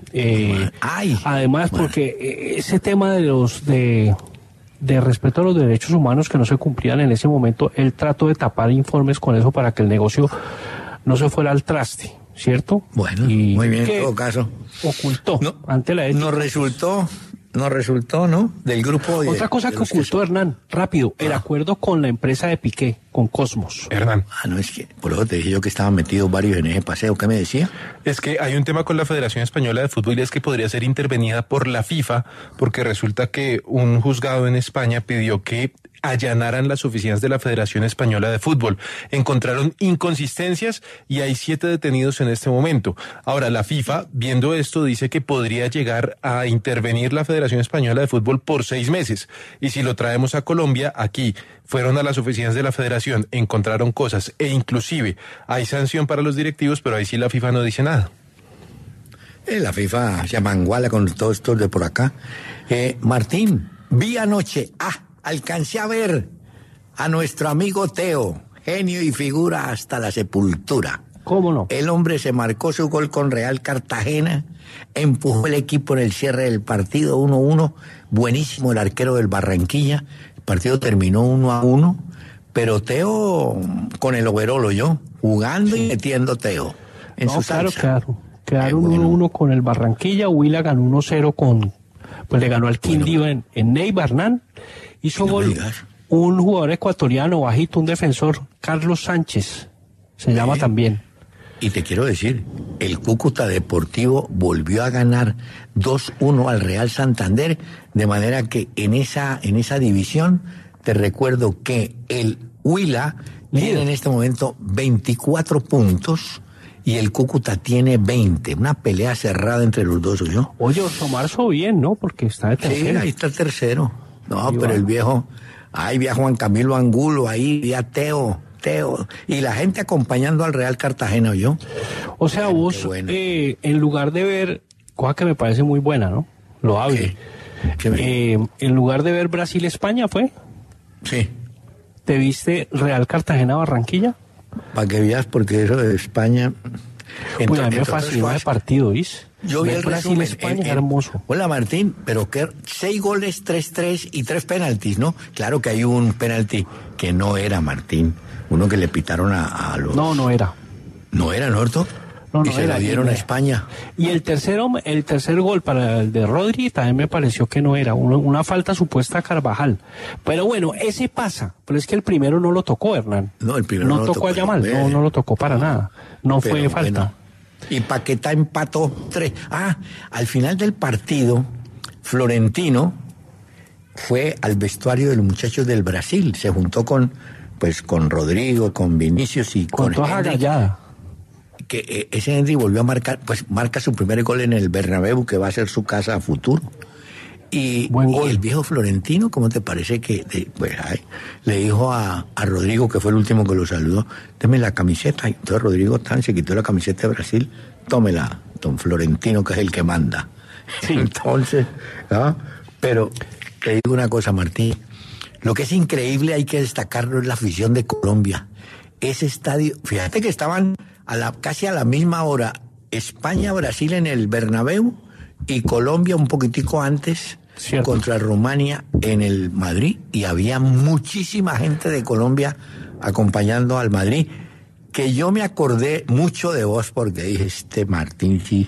Además, porque ese tema de respeto a los derechos humanos que no se cumplían en ese momento, él trató de tapar informes con eso para que el negocio no se fuera al traste, ¿cierto? Bueno, y muy bien, en todo caso. Ocultó ante la ética. No resultó, ¿no? Del grupo de... Otra cosa que ocultó, Hernán, rápido, el acuerdo con la empresa de Piqué, con Cosmos. Hernán. No, es que, por eso te dije yo que estaban metidos varios en ese paseo. ¿Qué me decía? Es que hay un tema con la Federación Española de Fútbol y es que podría ser intervenida por la FIFA, porque resulta que un juzgado en España pidió que allanaran las oficinas de la Federación Española de Fútbol. Encontraron inconsistencias y hay 7 detenidos en este momento. Ahora, la FIFA, viendo esto, dice que podría llegar a intervenir la Federación Española de Fútbol por 6 meses. Y si lo traemos a Colombia, aquí fueron a las oficinas de la Federación, encontraron cosas e inclusive hay sanción para los directivos, pero ahí sí la FIFA no dice nada. La FIFA se amanguala con todos estos de por acá. Martín, vi anoche, alcancé a ver a nuestro amigo Teo, genio y figura hasta la sepultura. ¿Cómo no? El hombre se marcó su gol con Real Cartagena, empujó el equipo en el cierre del partido 1-1, buenísimo el arquero del Barranquilla, el partido terminó 1-1, pero Teo con el overolo yo, jugando y metiendo Teo en su salsa. Quedaron 1-1 con el Barranquilla, Huila ganó 1-0 pues le ganó al Quindío en Neiva Hernán, hizo gol un jugador ecuatoriano bajito, un defensor, Carlos Sánchez, se llama también. Y te quiero decir, el Cúcuta Deportivo volvió a ganar 2-1 al Real Santander, de manera que en esa división te recuerdo que el Huila tiene en este momento 24 puntos y el Cúcuta tiene 20. Una pelea cerrada entre los dos, ¿no? Oye, Orso Marzo bien, ¿no? Porque está de tercero. Sí, ahí está el tercero. No, pero el viejo, ahí vi a Juan Camilo Angulo, ahí vi a Teo, y la gente acompañando al Real Cartagena, ¿yo? O sea, vos, en lugar de ver, cosa que me parece muy buena, ¿no? Lo hable. En lugar de ver Brasil-España, ¿fue? Sí. ¿Te viste Real Cartagena-Barranquilla? Para que veas, porque eso de España... Uy, a mí me fascinó el partido, ¿viste? Yo vi el resumen. España, hermoso. Hola, Martín, pero que 6 goles, 3-3 y 3 penaltis, ¿no? Claro que hay un penalti que no era, Martín. Uno que le pitaron a los... No era. ¿No era, Norto? No y se era, lo dieron a España. Y el tercer gol para el de Rodri también me pareció que no era. Una falta supuesta a Carvajal. Pero bueno, ese pasa. Pero es que el primero no lo tocó, Hernán. No, el primero no lo tocó a Yamal. No lo tocó para nada. No pero fue falta. Bueno. Y Paquetá empató 3. Al final del partido, Florentino fue al vestuario de los muchachos del Brasil. Se juntó con Rodrigo, con Vinicius y con toda gallada. Que ese Henry volvió a marca su primer gol en el Bernabéu, que va a ser su casa a futuro. Y el viejo Florentino, ¿cómo te parece que le dijo a Rodrigo, que fue el último que lo saludó, deme la camiseta? Y entonces Rodrigo se quitó la camiseta de Brasil, tómela, don Florentino, que es el que manda. Sí. Entonces, pero te digo una cosa, Martín, lo que es increíble, hay que destacarlo, es la afición de Colombia. Ese estadio, fíjate que estaban casi a la misma hora España-Brasil en el Bernabéu y Colombia un poquitico antes contra Rumania en el Madrid, y había muchísima gente de Colombia acompañando al Madrid, que yo me acordé mucho de vos porque dije, Martín sí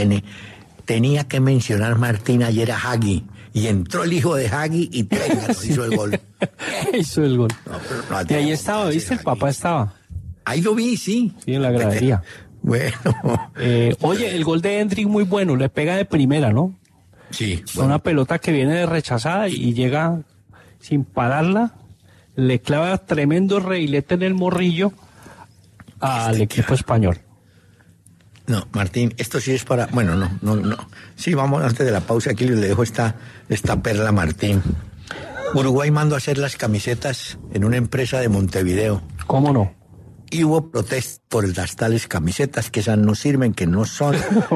tenía que mencionar Martín ayer a Hagi, y entró el hijo de Hagi y hizo el gol. Hizo el gol. Y ahí estaba, ¿viste? El papá estaba. Ahí lo vi, sí. Sí, en la gradería. Bueno. Oye, el gol de Hendrik muy bueno, le pega de primera, ¿no? Sí. Bueno. Una pelota que viene de rechazada y llega sin pararla, le clava tremendo reilete en el morrillo al equipo español. No, Martín, esto sí es para... Bueno, no. Sí, vamos antes de la pausa, aquí le dejo esta perla a Martín. Uruguay mandó a hacer las camisetas en una empresa de Montevideo. ¿Cómo no? Y hubo protestas por las tales camisetas, que esas no sirven, que no son...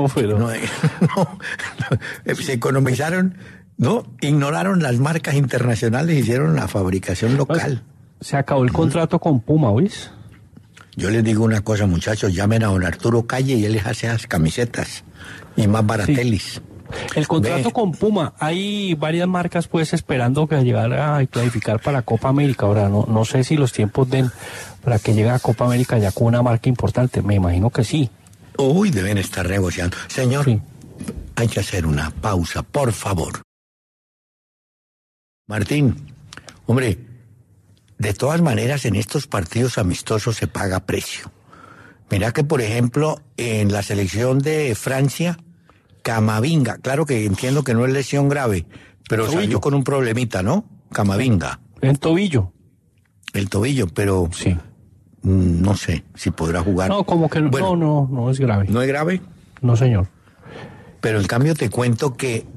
se economizaron, ignoraron las marcas internacionales, hicieron la fabricación local. Se acabó el contrato con Puma, ¿oís? Yo les digo una cosa, muchachos, llamen a don Arturo Calle y él les hace las camisetas y más baratelis. Sí. El contrato con Puma, hay varias marcas pues esperando que llegara a clasificar para Copa América. Ahora no sé si los tiempos den para que llegue a Copa América ya con una marca importante, me imagino que sí. Uy, deben estar negociando. Señor, hay que hacer una pausa, por favor. Martín, hombre, de todas maneras en estos partidos amistosos se paga precio. Mira que, por ejemplo, en la selección de Francia, Camavinga, claro que entiendo que no es lesión grave, pero salió con un problemita, ¿no? Camavinga. El tobillo. El tobillo, pero sí. No sé si podrá jugar. No, como que bueno, no es grave. ¿No es grave? No, señor. Pero en cambio te cuento que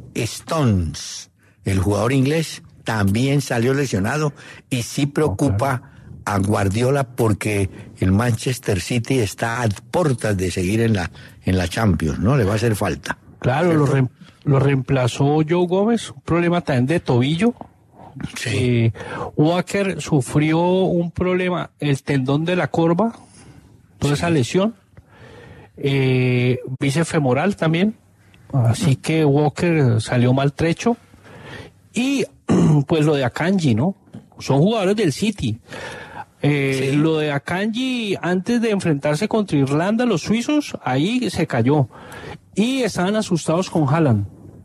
Stones, el jugador inglés, también salió lesionado y sí preocupa a Guardiola porque el Manchester City está a puertas de seguir en la Champions, ¿no? Le va a hacer falta. Claro, lo reemplazó Joe Gómez, un problema también de tobillo. Sí. Walker sufrió un problema, el tendón de la corva, toda esa lesión, bíceps también, así que Walker salió maltrecho. Y pues lo de Akanji, ¿no? Son jugadores del City. Sí. Lo de Akanji, antes de enfrentarse contra Irlanda, los suizos, ahí se cayó. Y estaban asustados con Haaland.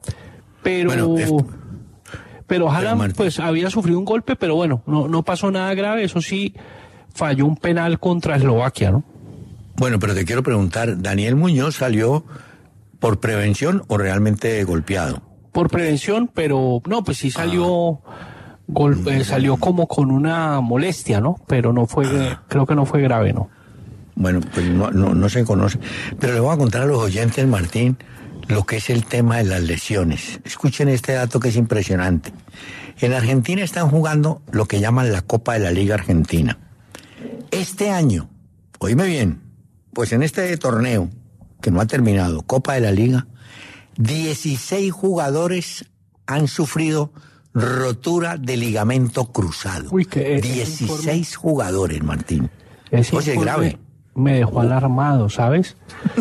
Pero Haaland pues había sufrido un golpe, pero bueno, no pasó nada grave. Eso sí, falló un penal contra Eslovaquia, ¿no? Bueno, pero te quiero preguntar, ¿Daniel Muñoz salió por prevención o realmente golpeado? Por prevención, pero no, pues sí salió... salió como con una molestia, ¿no? Pero no fue, creo que no fue grave, ¿no? Bueno, pues no se conoce. Pero le voy a contar a los oyentes, Martín, lo que es el tema de las lesiones. Escuchen este dato que es impresionante. En Argentina están jugando lo que llaman la Copa de la Liga Argentina. Este año, oíme bien, pues en este torneo, que no ha terminado, Copa de la Liga, 16 jugadores han sufrido rotura de ligamento cruzado. Uy, que 16 jugadores, Martín. Oye, grave. Me dejó alarmado, ¿sabes?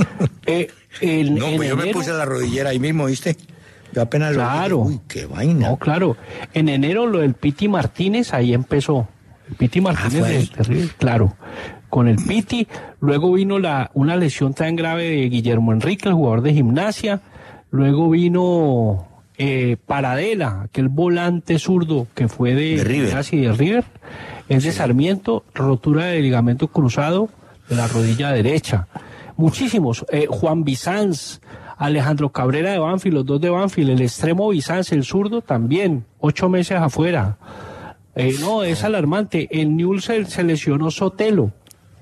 Yo me puse la rodillera ahí mismo, ¿viste? Yo apenas claro. Uy, qué vaina. No, claro. En enero lo del Piti Martínez, ahí empezó. El Piti Martínez es terrible, claro. Con el Piti, luego vino una lesión tan grave de Guillermo Enrique, el jugador de Gimnasia. Luego vino Paradela, aquel volante zurdo que fue de River, es de Sarmiento, rotura de ligamento cruzado de la rodilla derecha. Muchísimos, Juan Bizanz, Alejandro Cabrera de Banfield, los dos de Banfield, el extremo Bizanz, el zurdo también, 8 meses afuera. No, es alarmante. En Newell's se lesionó Sotelo,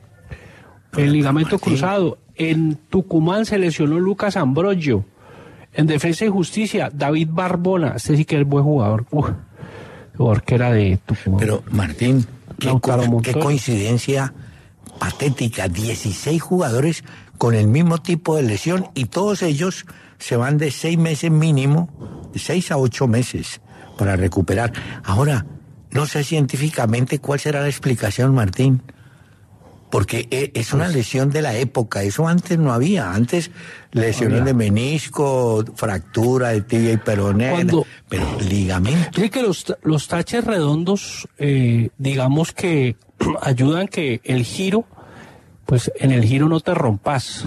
el ligamento cruzado. En Tucumán se lesionó Lucas Ambrogio. En Defensa y Justicia, David Barbona, este sí que es buen jugador. Jugador que era de Tucumán. Pero, Martín, qué coincidencia patética. 16 jugadores con el mismo tipo de lesión y todos ellos se van de 6 meses mínimo, de 6 a 8 meses para recuperar. Ahora, no sé científicamente cuál será la explicación, Martín. Porque es una lesión de la época, eso antes no había. Antes lesiones de menisco, fractura de tibia y peroné, pero ligamento. Creo que los taches redondos, digamos que ayudan que el giro, pues en el giro no te rompas.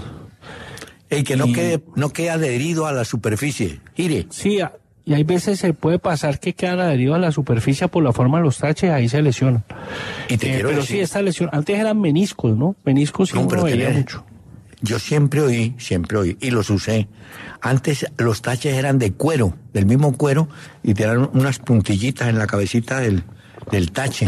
Que no quede adherido a la superficie, gire. Sí, y hay veces se puede pasar que quedan adheridos a la superficie por la forma de los taches, ahí se lesionan. Y te quiero pero decir, sí, esta lesión, antes eran meniscos, ¿no? Meniscos siempre veía mucho. Yo siempre oí, y los usé. Antes los taches eran de cuero, del mismo cuero, y tenían unas puntillitas en la cabecita del tache.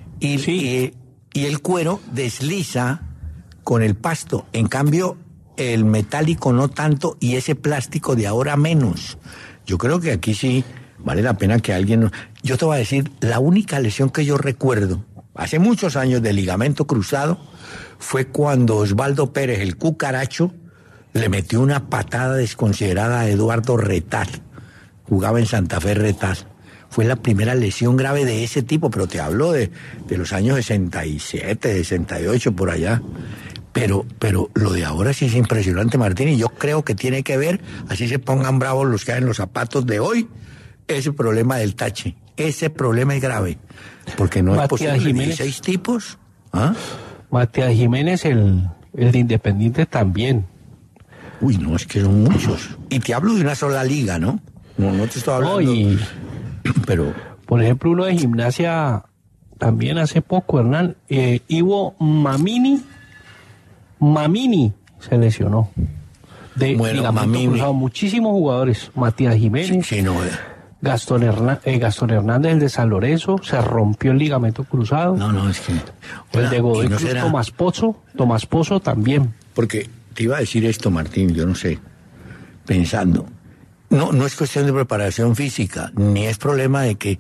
Y el cuero desliza con el pasto. En cambio, el metálico no tanto, y ese plástico de ahora menos. Yo creo que aquí sí vale la pena que alguien... Yo te voy a decir, la única lesión que yo recuerdo, hace muchos años, de ligamento cruzado, fue cuando Osvaldo Pérez, el cucaracho, le metió una patada desconsiderada a Eduardo Retal. Jugaba en Santa Fe Retal. Fue la primera lesión grave de ese tipo, pero te hablo de los años 67, 68, por allá. Pero lo de ahora sí es impresionante, Martín, y yo creo que tiene que ver, así se pongan bravos los que hay en los zapatos de hoy, ese problema del tache. Ese problema es grave, porque no es posible. 16 tipos. ¿Ah? Matías Jiménez, el de Independiente también. Uy, no, es que son muchos. Y te hablo de una sola liga, ¿no? No te estoy hablando. Pero... Por ejemplo, uno de Gimnasia, también hace poco, Hernán, Ivo Mamini se lesionó. Mamini. Cruzado, muchísimos jugadores. Matías Jiménez, Gastón Hernández, el de San Lorenzo, se rompió el ligamento cruzado. No, es que... El de Godoy Cruz, Tomás Pozo también. Porque te iba a decir esto, Martín, yo no sé, pensando. No es cuestión de preparación física, ni es problema de que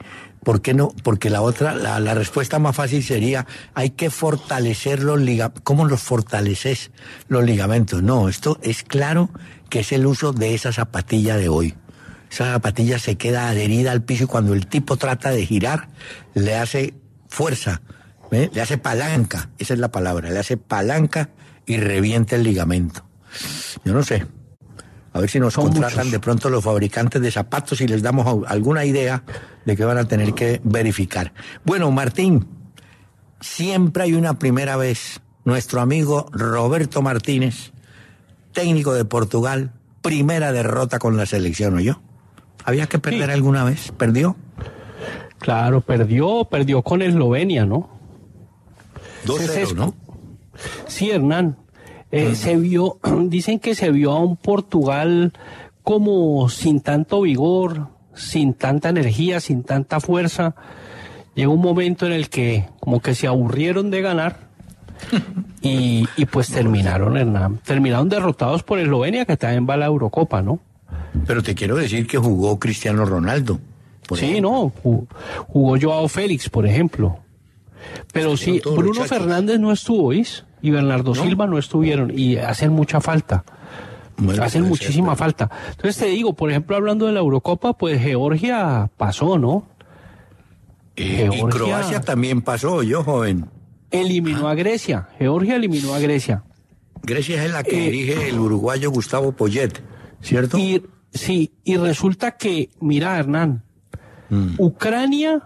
¿Por qué no? Porque la respuesta más fácil sería, hay que fortalecer los ligamentos. ¿Cómo los fortaleces los ligamentos? No, esto es claro que es el uso de esa zapatilla de hoy. Esa zapatilla se queda adherida al piso y cuando el tipo trata de girar, le hace fuerza, ¿ve? Le hace palanca, esa es la palabra, le hace palanca y revienta el ligamento. Yo no sé. A ver si nos contratan de pronto los fabricantes de zapatos y les damos alguna idea de qué van a tener que verificar. Bueno, Martín, siempre hay una primera vez. Nuestro amigo Roberto Martínez, técnico de Portugal, primera derrota con la selección, ¿oyó? ¿Había que perder alguna vez? ¿Perdió? Claro, perdió con Eslovenia, ¿no? 2-0, ¿no? Sí, Hernán. Se vio, dicen que se vio a un Portugal como sin tanto vigor, sin tanta energía, sin tanta fuerza. Llegó un momento en el que como que se aburrieron de ganar y pues terminaron, Hernán. Terminaron derrotados por Eslovenia, que también va a la Eurocopa, ¿no? Pero te quiero decir que jugó Cristiano Ronaldo. Sí, no, jugó Joao Félix, por ejemplo. Pero sí, Bruno Fernández no estuvo, ¿oís? Y Bernardo Silva no estuvieron y hacen mucha falta. Bueno, hacen muchísima falta. Entonces te digo, por ejemplo, hablando de la Eurocopa, pues Georgia pasó, ¿no? Y Croacia también pasó, yo joven. Eliminó a Grecia. Georgia eliminó a Grecia. Grecia es la que dirige el uruguayo Gustavo Poyet, ¿cierto? Sí, y resulta que, mira, Hernán, Ucrania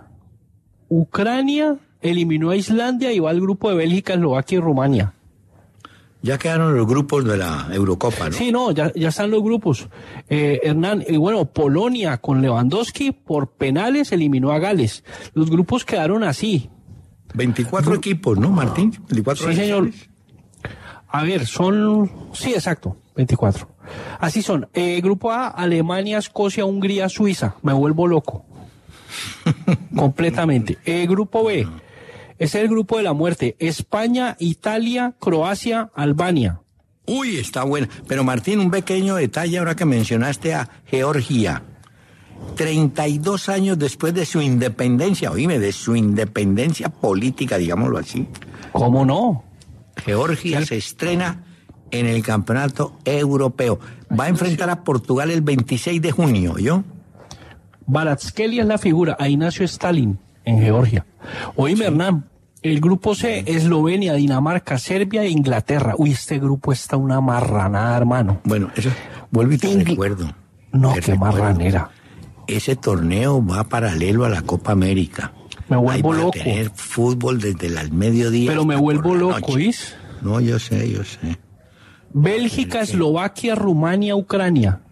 eliminó a Islandia y va al grupo de Bélgica, Eslovaquia y Rumania. Ya quedaron los grupos de la Eurocopa, ¿no? Sí, no, ya están los grupos. Hernán, bueno, Polonia con Lewandowski por penales eliminó a Gales. Los grupos quedaron así. 24 equipos, ¿no, Martín? 24 sí, señor. A ver, sí, exacto, 24. Así son. Grupo A, Alemania, Escocia, Hungría, Suiza. Me vuelvo loco. Completamente. Grupo B. Es el grupo de la muerte. España, Italia, Croacia, Albania. Uy, está buena. Pero Martín, un pequeño detalle ahora que mencionaste a Georgia. 32 años después de su independencia, de su independencia política, digámoslo así. ¿Cómo no? Georgia se estrena en el campeonato europeo. Va a enfrentar a Portugal el 26 de junio, ¿yo? Kvaratskhelia es la figura. Ahí nació Stalin, en Georgia. Oíme, Hernán, el grupo C, Eslovenia, Dinamarca, Serbia e Inglaterra. Uy, este grupo está una marranada, hermano. Bueno, eso, vuelvo y te recuerdo. No, qué marranera. Ese torneo va paralelo a la Copa América. Me vuelvo loco. Va a tener fútbol desde el mediodía. Pero me vuelvo loco, ¿oís? No, yo sé. Bélgica, Eslovaquia, Rumania, Ucrania.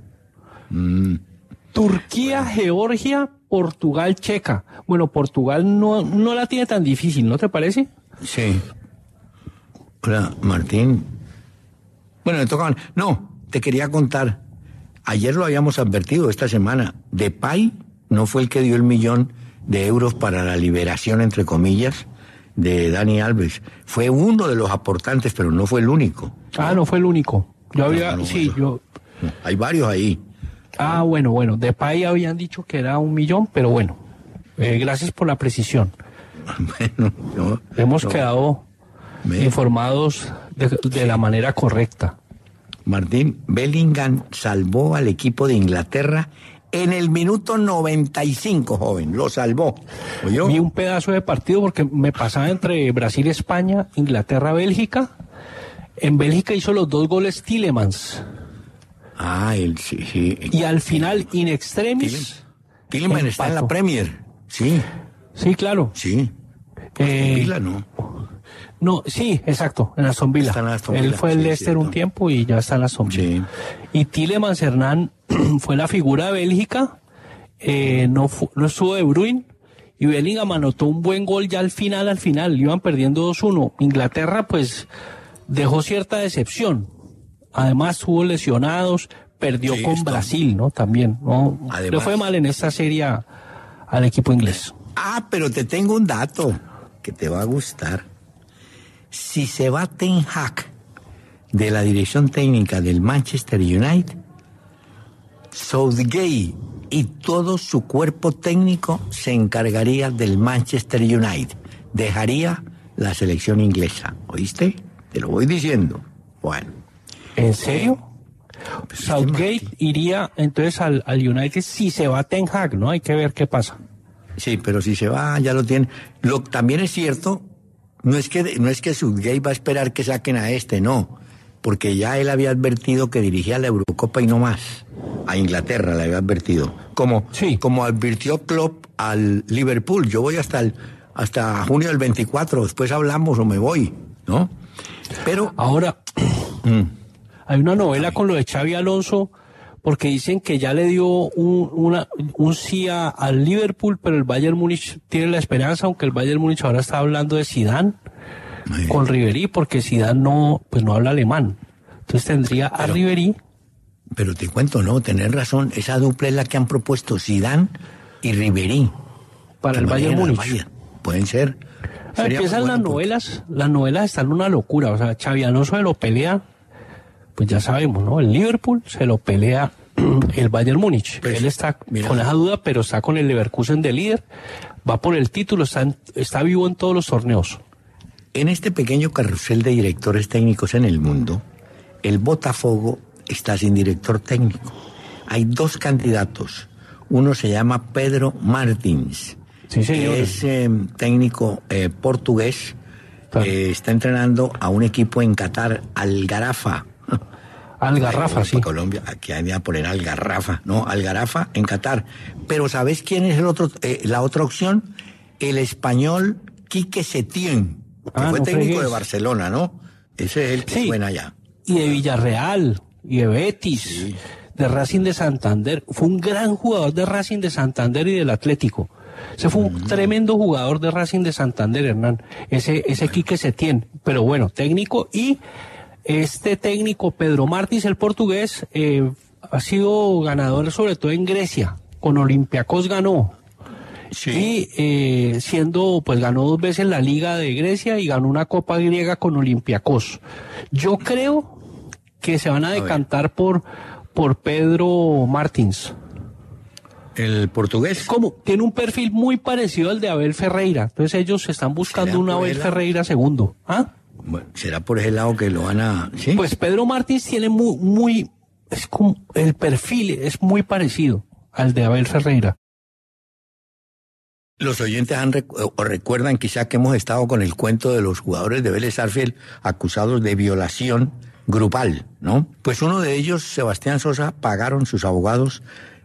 Turquía, Georgia, Portugal, Checa. Bueno, Portugal no la tiene tan difícil, ¿no te parece? Sí. Hola, Martín. Bueno, me toca... No, te quería contar. Ayer lo habíamos advertido esta semana. Depay no fue el que dio el €1.000.000 para la liberación, entre comillas, de Dani Alves. Fue uno de los aportantes, pero no fue el único. Ah, no fue el único. Hay varios ahí. Ah, bueno. Depay habían dicho que era 1.000.000, pero bueno. Gracias por la precisión. Bueno, hemos quedado informados de la manera correcta. Martín, Bellingham salvó al equipo de Inglaterra en el minuto 95, joven, lo salvó. ¿Oyó? Vi un pedazo de partido porque me pasaba entre Brasil, España, Inglaterra, Bélgica. En Bélgica hizo los 2 goles Tielemans. Ah, sí. Y al final, in extremis... Tielemans está en la Premier, sí. Sí, claro. Sí. Villa, ¿no? No, sí, exacto, en Aston Villa. Él fue el Leicester un tiempo y ya está en Aston Villa. Sí. Y Tielemans, Hernán, fue la figura de Bélgica, no estuvo De Bruyne, y Bellingham anotó un buen gol ya al final, iban perdiendo 2-1. Inglaterra, pues, dejó cierta decepción. Además, tuvo lesionados, perdió con Brasil, ¿no? También, ¿no? Además, le fue mal en esta serie al equipo inglés. Ah, pero te tengo un dato que te va a gustar. Si se va Ten Hag de la dirección técnica del Manchester United, Southgate y todo su cuerpo técnico se encargaría del Manchester United. Dejaría la selección inglesa. ¿Oíste? Te lo voy diciendo. Bueno. ¿En serio? Southgate iría entonces al United si se va Ten Hag, ¿no? Hay que ver qué pasa. Sí, pero si se va, ya lo tiene. También es cierto, no es que Southgate va a esperar que saquen a no, porque ya él había advertido que dirigía la Eurocopa y no más. A Inglaterra le había advertido. Como advirtió Klopp al Liverpool. Yo voy hasta junio del 24, después hablamos o me voy, ¿no? Pero ahora hay una novela con lo de Xabi Alonso, porque dicen que ya le dio un sí al Liverpool, pero el Bayern Múnich tiene la esperanza, aunque el Bayern Múnich ahora está hablando de Zidane con Ribéry, porque Zidane no habla alemán. Entonces tendría a Ribéry. Pero te cuento, no, tenés razón, esa dupla es la que han propuesto Zidane y Ribéry. Para el Bayern Múnich. Pueden ser. Empiezan las novelas están una locura, o sea, Xabi Alonso se lo pelea, pues ya sabemos, ¿no? El Liverpool se lo pelea el Bayern Múnich. Pues, él está con esa duda, pero está con el Leverkusen de líder, va por el título, está vivo en todos los torneos. En este pequeño carrusel de directores técnicos en el mundo, el Botafogo está sin director técnico. Hay 2 candidatos. Uno se llama Pedro Martins, sí, señor, que es técnico portugués. Está entrenando a un equipo en Qatar, Al-Garrafa. Al-Garrafa, sí. Colombia, aquí hay que poner Al-Garrafa, ¿no? Al-Garrafa en Qatar. Pero ¿sabes quién es la otra opción? El español Quique Setién, que fue técnico de Barcelona, ¿no? Ese es el que suena allá. Y de Villarreal, y de Betis, de Racing de Santander. Fue un gran jugador de Racing de Santander y del Atlético. Ese fue un tremendo jugador de Racing de Santander, Hernán. Ese Quique Setién. Pero bueno, técnico. Y este técnico, Pedro Martins, el portugués, ha sido ganador sobre todo en Grecia. Con Olympiacos ganó. Sí. Y ganó 2 veces la Liga de Grecia y ganó una Copa griega con Olympiacos. Yo creo que se van a decantar por Pedro Martins. ¿El portugués? Tiene un perfil muy parecido al de Abel Ferreira. Entonces ellos están buscando un Abel Ferreira segundo. ¿Ah? Bueno, ¿será por ese lado que lo van a...? ¿Sí? Pues Pedro Martins tiene es como el perfil es muy parecido al de Abel Ferreira. Los oyentes recuerdan quizá que hemos estado con el cuento de los jugadores de Vélez Sarsfield acusados de violación grupal, ¿no? Pues uno de ellos, Sebastián Sosa, pagaron sus abogados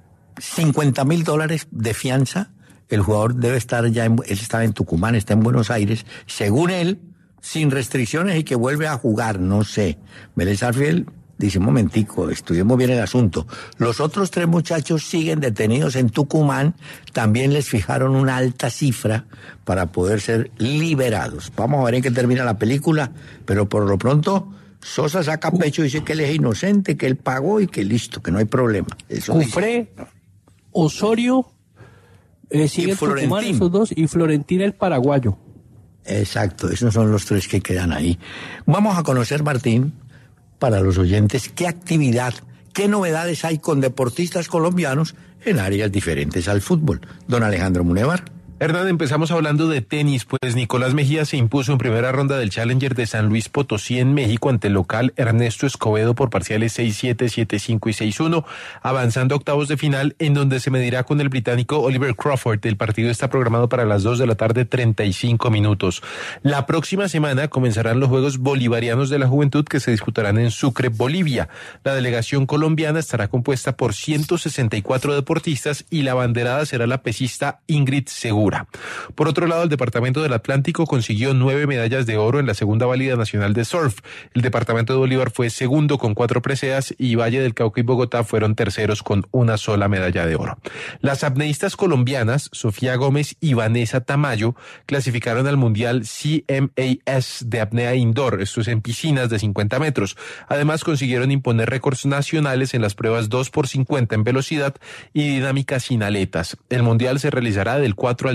$50,000 de fianza. El jugador debe estar él estaba en Tucumán, está en Buenos Aires, según él, sin restricciones y que vuelve a jugar, no sé. Vélez Sarsfield dice, un momentico, estudiemos bien el asunto. Los otros 3 muchachos siguen detenidos en Tucumán, también les fijaron una alta cifra para poder ser liberados. Vamos a ver en qué termina la película, pero por lo pronto Sosa saca pecho y dice que él es inocente, que él pagó y que listo, que no hay problema. Cufré, Osorio, sigue Tucumán, esos 2, y Florentín el paraguayo. Exacto, esos son los 3 que quedan ahí. Vamos a conocer, Martín, para los oyentes, qué actividad, qué novedades hay con deportistas colombianos en áreas diferentes al fútbol. Don Alejandro Munevar. Hernán, empezamos hablando de tenis, pues Nicolás Mejía se impuso en primera ronda del Challenger de San Luis Potosí en México ante el local Ernesto Escobedo por parciales 6-7, 7-5 y 6-1, avanzando a octavos de final en donde se medirá con el británico Oliver Crawford. El partido está programado para las 2 de la tarde, 35 minutos. La próxima semana comenzarán los Juegos Bolivarianos de la Juventud que se disputarán en Sucre, Bolivia. La delegación colombiana estará compuesta por 164 deportistas y la abanderada será la pesista Ingrid Segura. Por otro lado, el Departamento del Atlántico consiguió 9 medallas de oro en la segunda válida nacional de surf. El Departamento de Bolívar fue segundo con 4 preseas y Valle del Cauca y Bogotá fueron terceros con una sola medalla de oro. Las apneístas colombianas, Sofía Gómez y Vanessa Tamayo, clasificaron al Mundial CMAS de apnea indoor, esto es en piscinas de 50 metros. Además, consiguieron imponer récords nacionales en las pruebas 2x50 en velocidad y dinámica sin aletas. El Mundial se realizará del 4 al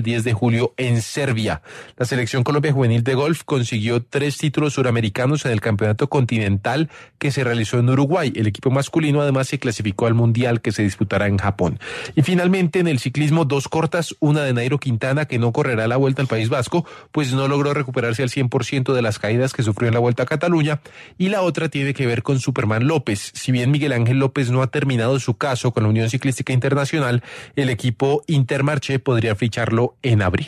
al 10 de julio en Serbia. La selección Colombia Juvenil de golf consiguió 3 títulos suramericanos en el campeonato continental que se realizó en Uruguay. El equipo masculino además se clasificó al mundial que se disputará en Japón. Y finalmente en el ciclismo 2 cortas, una de Nairo Quintana que no correrá la Vuelta al País Vasco, pues no logró recuperarse al 100% de las caídas que sufrió en la Vuelta a Cataluña, y la otra tiene que ver con Superman López. Si bien Miguel Ángel López no ha terminado su caso con la Unión Ciclística Internacional, el equipo Intermarché podría ficharlo en abril.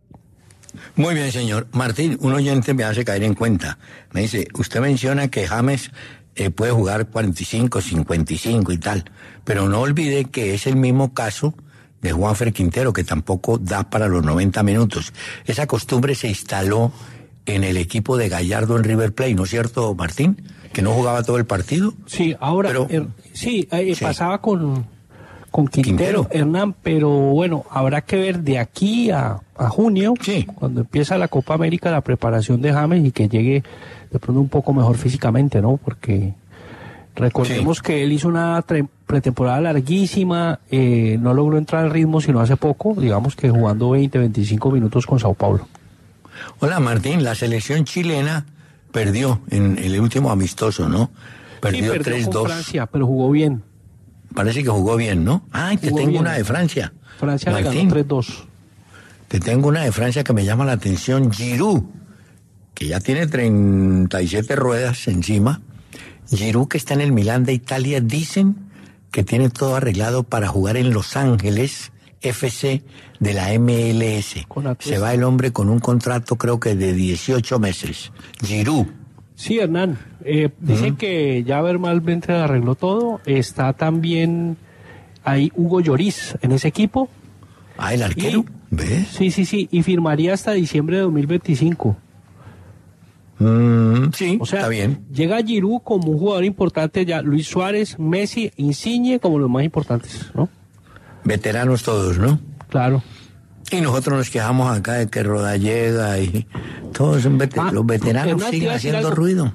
Muy bien, señor. Martín, un oyente me hace caer en cuenta. Me dice, usted menciona que James puede jugar 45, 55 y tal, pero no olvide que es el mismo caso de Juanfer Quintero, que tampoco da para los 90 minutos. Esa costumbre se instaló en el equipo de Gallardo en River Plate, ¿no es cierto, Martín? Que no jugaba todo el partido. Sí, ahora, pero, sí. Pasaba con Quintero, Hernán, pero bueno, habrá que ver de aquí a junio, cuando empieza la Copa América, la preparación de James y que llegue de pronto un poco mejor físicamente, ¿no? Porque recordemos que él hizo una pretemporada larguísima, no logró entrar al ritmo sino hace poco, digamos que jugando 20-25 minutos con Sao Paulo. Hola, Martín, la selección chilena perdió en el último amistoso, ¿no? Perdió 3-2. Con Francia, pero jugó bien. Parece que jugó bien, ¿no? Ay, te tengo una de Francia. Francia le ganó 3-2. Te tengo una de Francia que me llama la atención, Giroud, que ya tiene 37 ruedas encima. Giroud, que está en el Milán de Italia, dicen que tiene todo arreglado para jugar en Los Ángeles FC de la MLS. Se va el hombre con un contrato creo que de 18 meses. Giroud. Sí, Hernán. Dicen que ya verbalmente arregló todo. Está también ahí Hugo Lloris en ese equipo. Ah, el arquero. ¿Ves? Sí. Y firmaría hasta diciembre de 2025. Sí, o sea, está bien. Llega Giroud como un jugador importante ya. Luis Suárez, Messi, Insigne como los más importantes, ¿no? Veteranos todos, ¿no? Claro. Y nosotros nos quejamos acá de que Rodallega y todos los veteranos siguen haciendo ruido.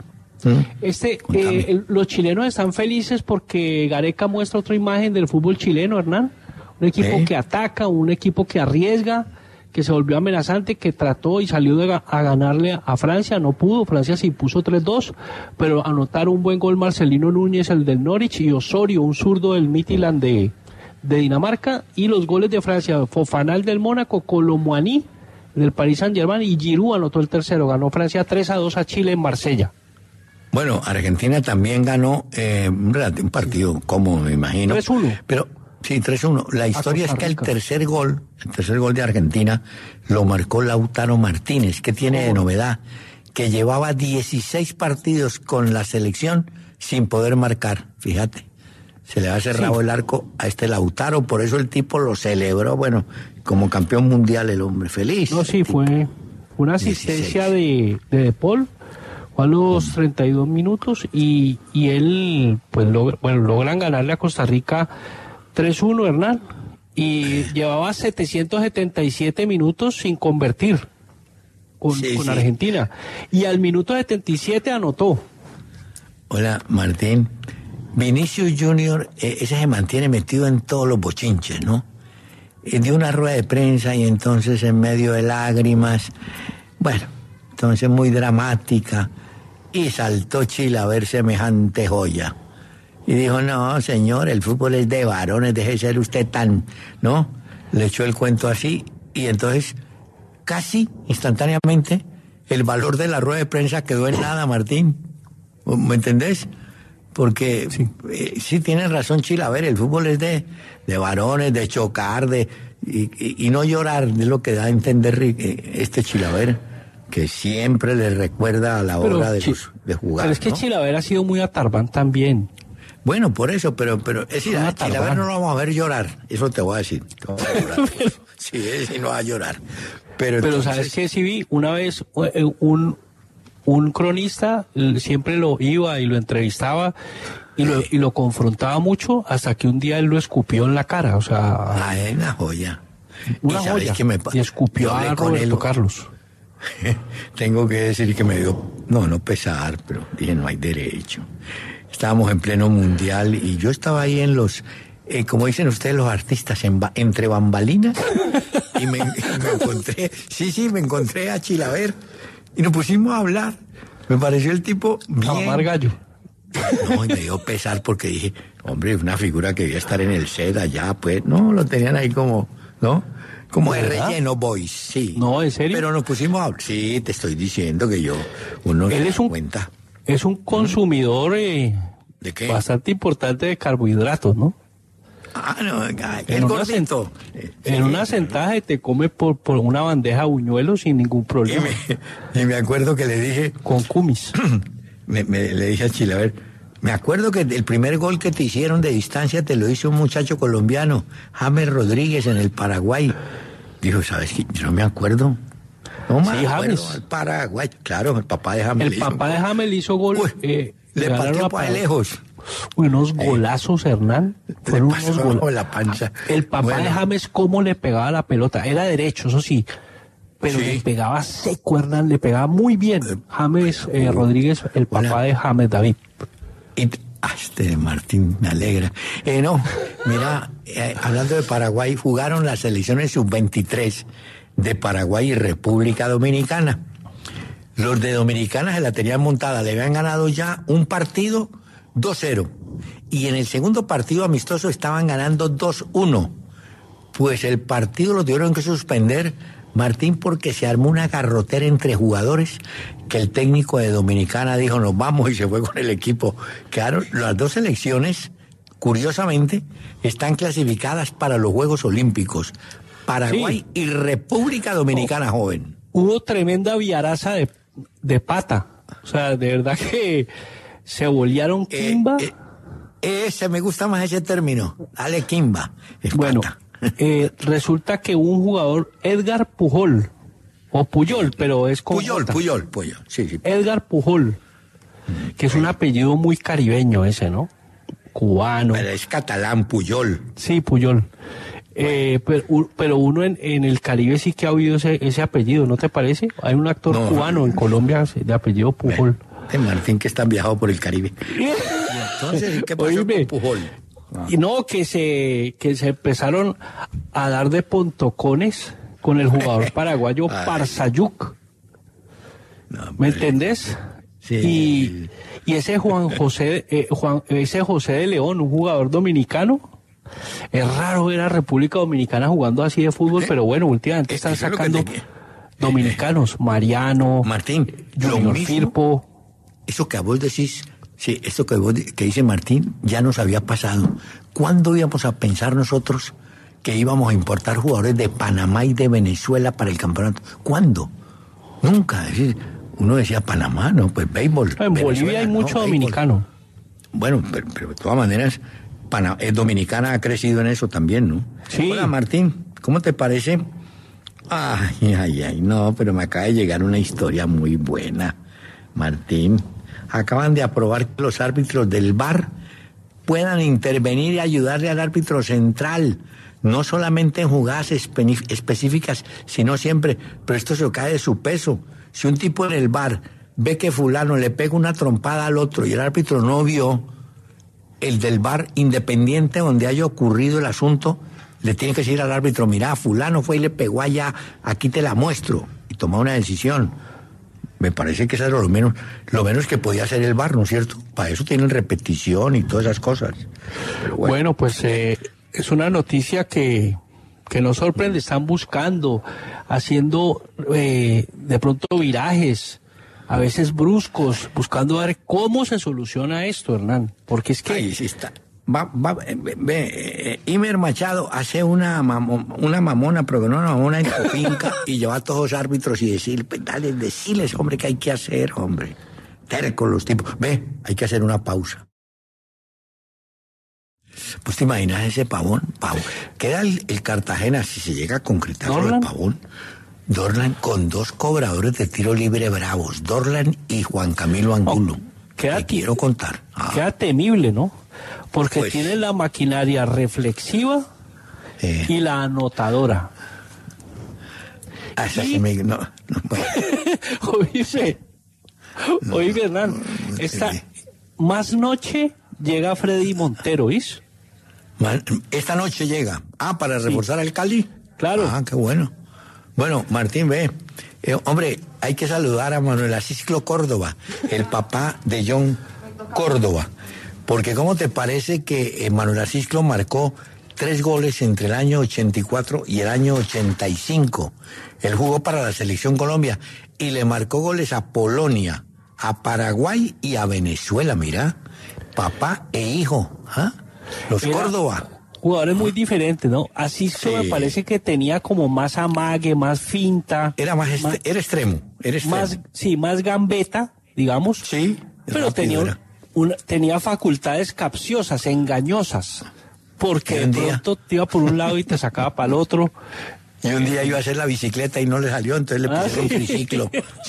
Los chilenos están felices porque Gareca muestra otra imagen del fútbol chileno, Hernán. Un equipo que ataca, un equipo que arriesga, que se volvió amenazante, que trató y salió a ganarle a Francia, no pudo, Francia se impuso 3-2, pero anotaron un buen gol Marcelino Núñez, el del Norwich, y Osorio, un zurdo del Midtjylland de Dinamarca, y los goles de Francia, Fofanal del Mónaco, Colomboani del Paris Saint-Germain, y Giroud anotó el tercero. Ganó Francia 3-2 a Chile en Marsella. Bueno, Argentina también ganó un partido cómodo, me imagino. 3-1. Pero sí, 3-1. La historia es que el tercer gol de Argentina lo marcó Lautaro Martínez. ¿Qué tiene de novedad? Que llevaba 16 partidos con la selección sin poder marcar, fíjate. Se le ha cerrado el arco a este Lautaro, por eso el tipo lo celebró, bueno, como campeón mundial el hombre, feliz. No, sí, fue una asistencia de Paul, fue a los 32 minutos y él, pues logran ganarle a Costa Rica 3-1, Hernán, y llevaba 777 minutos sin convertir con Argentina, y al minuto 77 anotó. Hola, Martín. Vinicius Junior, ese se mantiene metido en todos los bochinches, ¿no? Dio una rueda de prensa y entonces en medio de lágrimas, bueno, entonces muy dramática, y saltó Chile a ver semejante joya. Y dijo, no, señor, el fútbol es de varones, deje de ser usted tan, ¿no? Le echó el cuento así, y entonces, casi instantáneamente, el valor de la rueda de prensa quedó en nada, Martín. ¿Me entendés? Porque sí tiene razón Chile, a ver, el fútbol es de varones, de chocar, y no llorar, es lo que da a entender este Chilaver, que siempre le recuerda a la hora de jugar. Pero es que ¿no? Chilaver ha sido muy atarbán también. Bueno, por eso, pero es decir, a Chilaver no lo vamos a ver llorar, eso te voy a decir. Sí, él no va a llorar. Pero entonces, ¿sabes qué? Sí vi una vez un cronista siempre lo iba y lo entrevistaba y lo confrontaba mucho hasta que un día él lo escupió en la cara, o sea... es una joya. Una joya. Y escupió a Roberto Carlos. Tengo que decir que me dio, no pesar, pero dije, no hay derecho. Estábamos en pleno mundial y yo estaba ahí en como dicen ustedes los artistas, entre bambalinas, y me encontré, me encontré a Chilaver, y nos pusimos a hablar. Me pareció el tipo bien. A mamar gallo. No, y me dio pesar porque dije, hombre, una figura que debía estar en el set allá, pues, no, lo tenían ahí como, ¿no? Como de relleno, boys, sí. No, ¿en serio? Pero nos pusimos a hablar. Sí, te estoy diciendo que uno se da cuenta. Es un consumidor ¿de qué? Bastante importante de carbohidratos, ¿no? Ah, no, el gordito. En una sentada te come por una bandeja de buñuelos sin ningún problema. Y me acuerdo que le dije... Con cumis. Le dije a Chilaver, me acuerdo que el primer gol que te hicieron de distancia te lo hizo un muchacho colombiano, James Rodríguez, en el Paraguay. Dijo, ¿sabes qué? Yo no me acuerdo. No me acuerdo. James. El Paraguay. Claro, el papá de James. El papá de James le hizo gol. Le pateó para lejos. Unos golazos, Hernán. Fueron unos golazos. La panza. El papá de James, ¿cómo le pegaba la pelota? Era derecho, eso sí. Pero le pegaba seco, Hernán, le pegaba muy bien. James Rodríguez, el papá de James David. Este Martín me alegra. No, mira, hablando de Paraguay, jugaron las selecciones sub-23 de Paraguay y República Dominicana. Los de Dominicana se la tenían montada, le habían ganado ya un partido 2-0. Y en el segundo partido amistoso estaban ganando 2-1. Pues el partido lo tuvieron que suspender, Martín, porque se armó una garrotera entre jugadores que el técnico de Dominicana dijo, nos vamos, y se fue con el equipo. Claro, las dos selecciones, curiosamente, están clasificadas para los Juegos Olímpicos. Paraguay y República Dominicana, joven. Hubo tremenda viaraza de pata. O sea, de verdad que se bolearon quimba. Ese, me gusta más ese término. Dale quimba. Bueno, resulta que un jugador, Edgar Pujol, o Puyol, pero es como... Puyol, sí. Edgar Pujol, que es un apellido muy caribeño ese, ¿no? Cubano. Pero es catalán, Puyol. Sí, Puyol. Pero uno en el Caribe sí que ha oído ese apellido, ¿no te parece? Hay un actor cubano en Colombia de apellido Pujol. Martín, que están viajado por el Caribe. Entonces, ¿qué pasó con Pujol? Y no, que se empezaron a dar de pontocones con el jugador paraguayo Parsayuk. ¿Me entendés? Sí. Y ese ese José de León, un jugador dominicano. Es raro ver a República Dominicana jugando así de fútbol, pero bueno, últimamente están sacando dominicanos, Mariano, Martín, Junior Firpo. Eso que vos decís, sí, esto que dice Martín, ya nos había pasado. ¿Cuándo íbamos a pensar nosotros que íbamos a importar jugadores de Panamá y de Venezuela para el campeonato? ¿Cuándo? Nunca. Es decir, uno decía Panamá, no, pues béisbol. En Venezuela, Bolivia hay mucho dominicano. Bueno, pero de todas maneras, Dominicana ha crecido en eso también, ¿no? Sí. Hola, Martín, ¿cómo te parece? Ay, no, pero me acaba de llegar una historia muy buena, Martín. Acaban de aprobar que los árbitros del VAR puedan intervenir y ayudarle al árbitro central, no solamente en jugadas específicas, sino siempre, pero esto se cae de su peso. Si un tipo en el VAR ve que fulano le pega una trompada al otro y el árbitro no vio, el del VAR, independiente donde haya ocurrido el asunto, le tiene que decir al árbitro, mira, fulano fue y le pegó allá, aquí te la muestro, y tomar una decisión. Me parece que eso es lo menos que podía hacer el VAR, ¿no es cierto? Para eso tienen repetición y todas esas cosas. Pero bueno, pues es una noticia que nos sorprende. Están buscando, haciendo de pronto virajes, a veces bruscos, buscando ver cómo se soluciona esto, Hernán. Porque es que... Ahí sí está. Imer Machado hace una mamona, pero que no una mamona en tu finca, y lleva a todos los árbitros y decir, pues dale, decirles, hombre, qué hay que hacer, hombre. Tercos los tipos. Hay que hacer una pausa. Pues te imaginas ese pavón. Queda el Cartagena, si se llega a concretar el pavón. Dorlan con dos cobradores de tiro libre bravos, Dorlan y Juan Camilo Angulo. Te quiero contar. Queda temible, ¿no? Porque pues, tiene la maquinaria reflexiva y la anotadora. Oye, Hernán, más noche llega Freddy Montero, ¿viste? Esta noche llega. Para reforzar al Cali. Claro. Qué bueno. Bueno, Martín, ve. Hombre, hay que saludar a Manuel Asisclo Córdoba, el papá de John Córdoba. Porque ¿cómo te parece que Manuel Asisclo marcó 3 goles entre el año 84 y el año 85? Él jugó para la Selección Colombia y le marcó goles a Polonia, a Paraguay y a Venezuela, mira. Papá e hijo. Los Córdoba. Jugadores muy diferentes, ¿no? Asisclo me parece que tenía como más amague, más finta. Era era extremo. Más gambeta, digamos. Sí. Pero tenía facultades capciosas, engañosas. Porque de pronto te iba por un lado y te sacaba para el otro. Y un día iba a hacer la bicicleta y no le salió, entonces le pusieron un triciclo.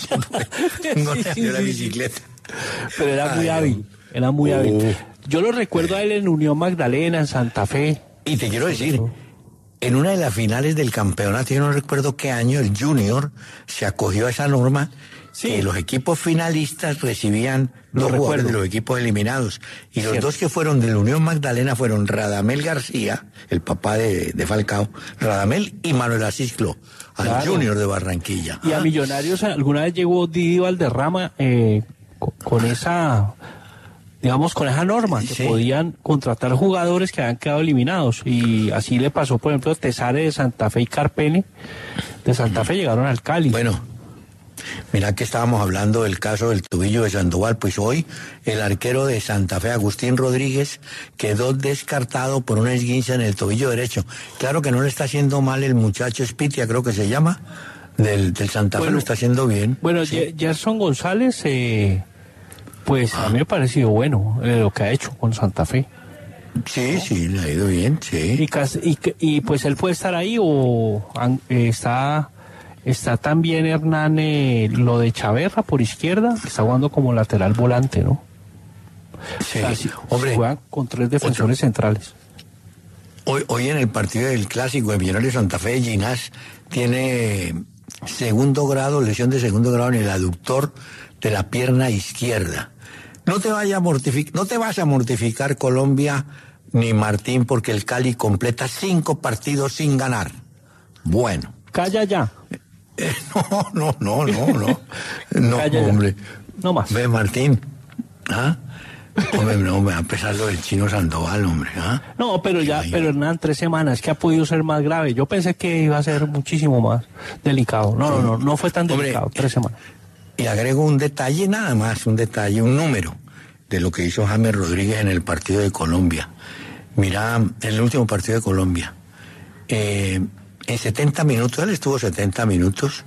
No le salió la bicicleta. Pero era muy hábil. Yo lo recuerdo a él en Unión Magdalena, en Santa Fe. Y te quiero decir, en una de las finales del campeonato, yo no recuerdo qué año, el Junior se acogió a esa norma que los equipos finalistas recibían 2 jugadores de los equipos eliminados. Y los 2 que fueron de la Unión Magdalena fueron Radamel García, el papá de Falcao, Radamel y Manuel Asisclo, al Junior de Barranquilla. Y a Millonarios alguna vez llegó Didi Valderrama con esa... digamos, con esa norma, que podían contratar jugadores que habían quedado eliminados. Y así le pasó, por ejemplo, Tesare de Santa Fe y Carpene de Santa Fe llegaron al Cali. Bueno, mira que estábamos hablando del caso del tobillo de Sandoval, pues hoy el arquero de Santa Fe, Agustín Rodríguez, quedó descartado por un esguince en el tobillo derecho. Claro que no le está haciendo mal el muchacho Spitia, creo que se llama, del Santa Fe, lo está haciendo bien. Bueno, Gerson González... pues a mí me ha parecido bueno lo que ha hecho con Santa Fe. Sí, le ha ido bien, sí. Y pues él puede estar ahí o está también Hernán, lo de Chaverra por izquierda, que está jugando como lateral volante, ¿no? Sí, hombre. Juegan con 3 defensores centrales. Hoy en el partido del Clásico de Millonarios Santa Fe, Ginás tiene lesión de segundo grado en el aductor de la pierna izquierda. No te vas a mortificar, Colombia ni Martín, porque el Cali completa 5 partidos sin ganar. Bueno. Calla ya. No, Calla hombre. Ya. No más. Ve, Martín. Hombre, no, me va a empezar lo del Chino Sandoval, hombre. No, pero Hernán, 3 semanas, que ha podido ser más grave. Yo pensé que iba a ser muchísimo más delicado. No fue tan delicado, 3 semanas. Y agrego un detalle, nada más, un número de lo que hizo James Rodríguez en el partido de Colombia. Mira, en el último partido de Colombia, en 70 minutos, él estuvo 70 minutos,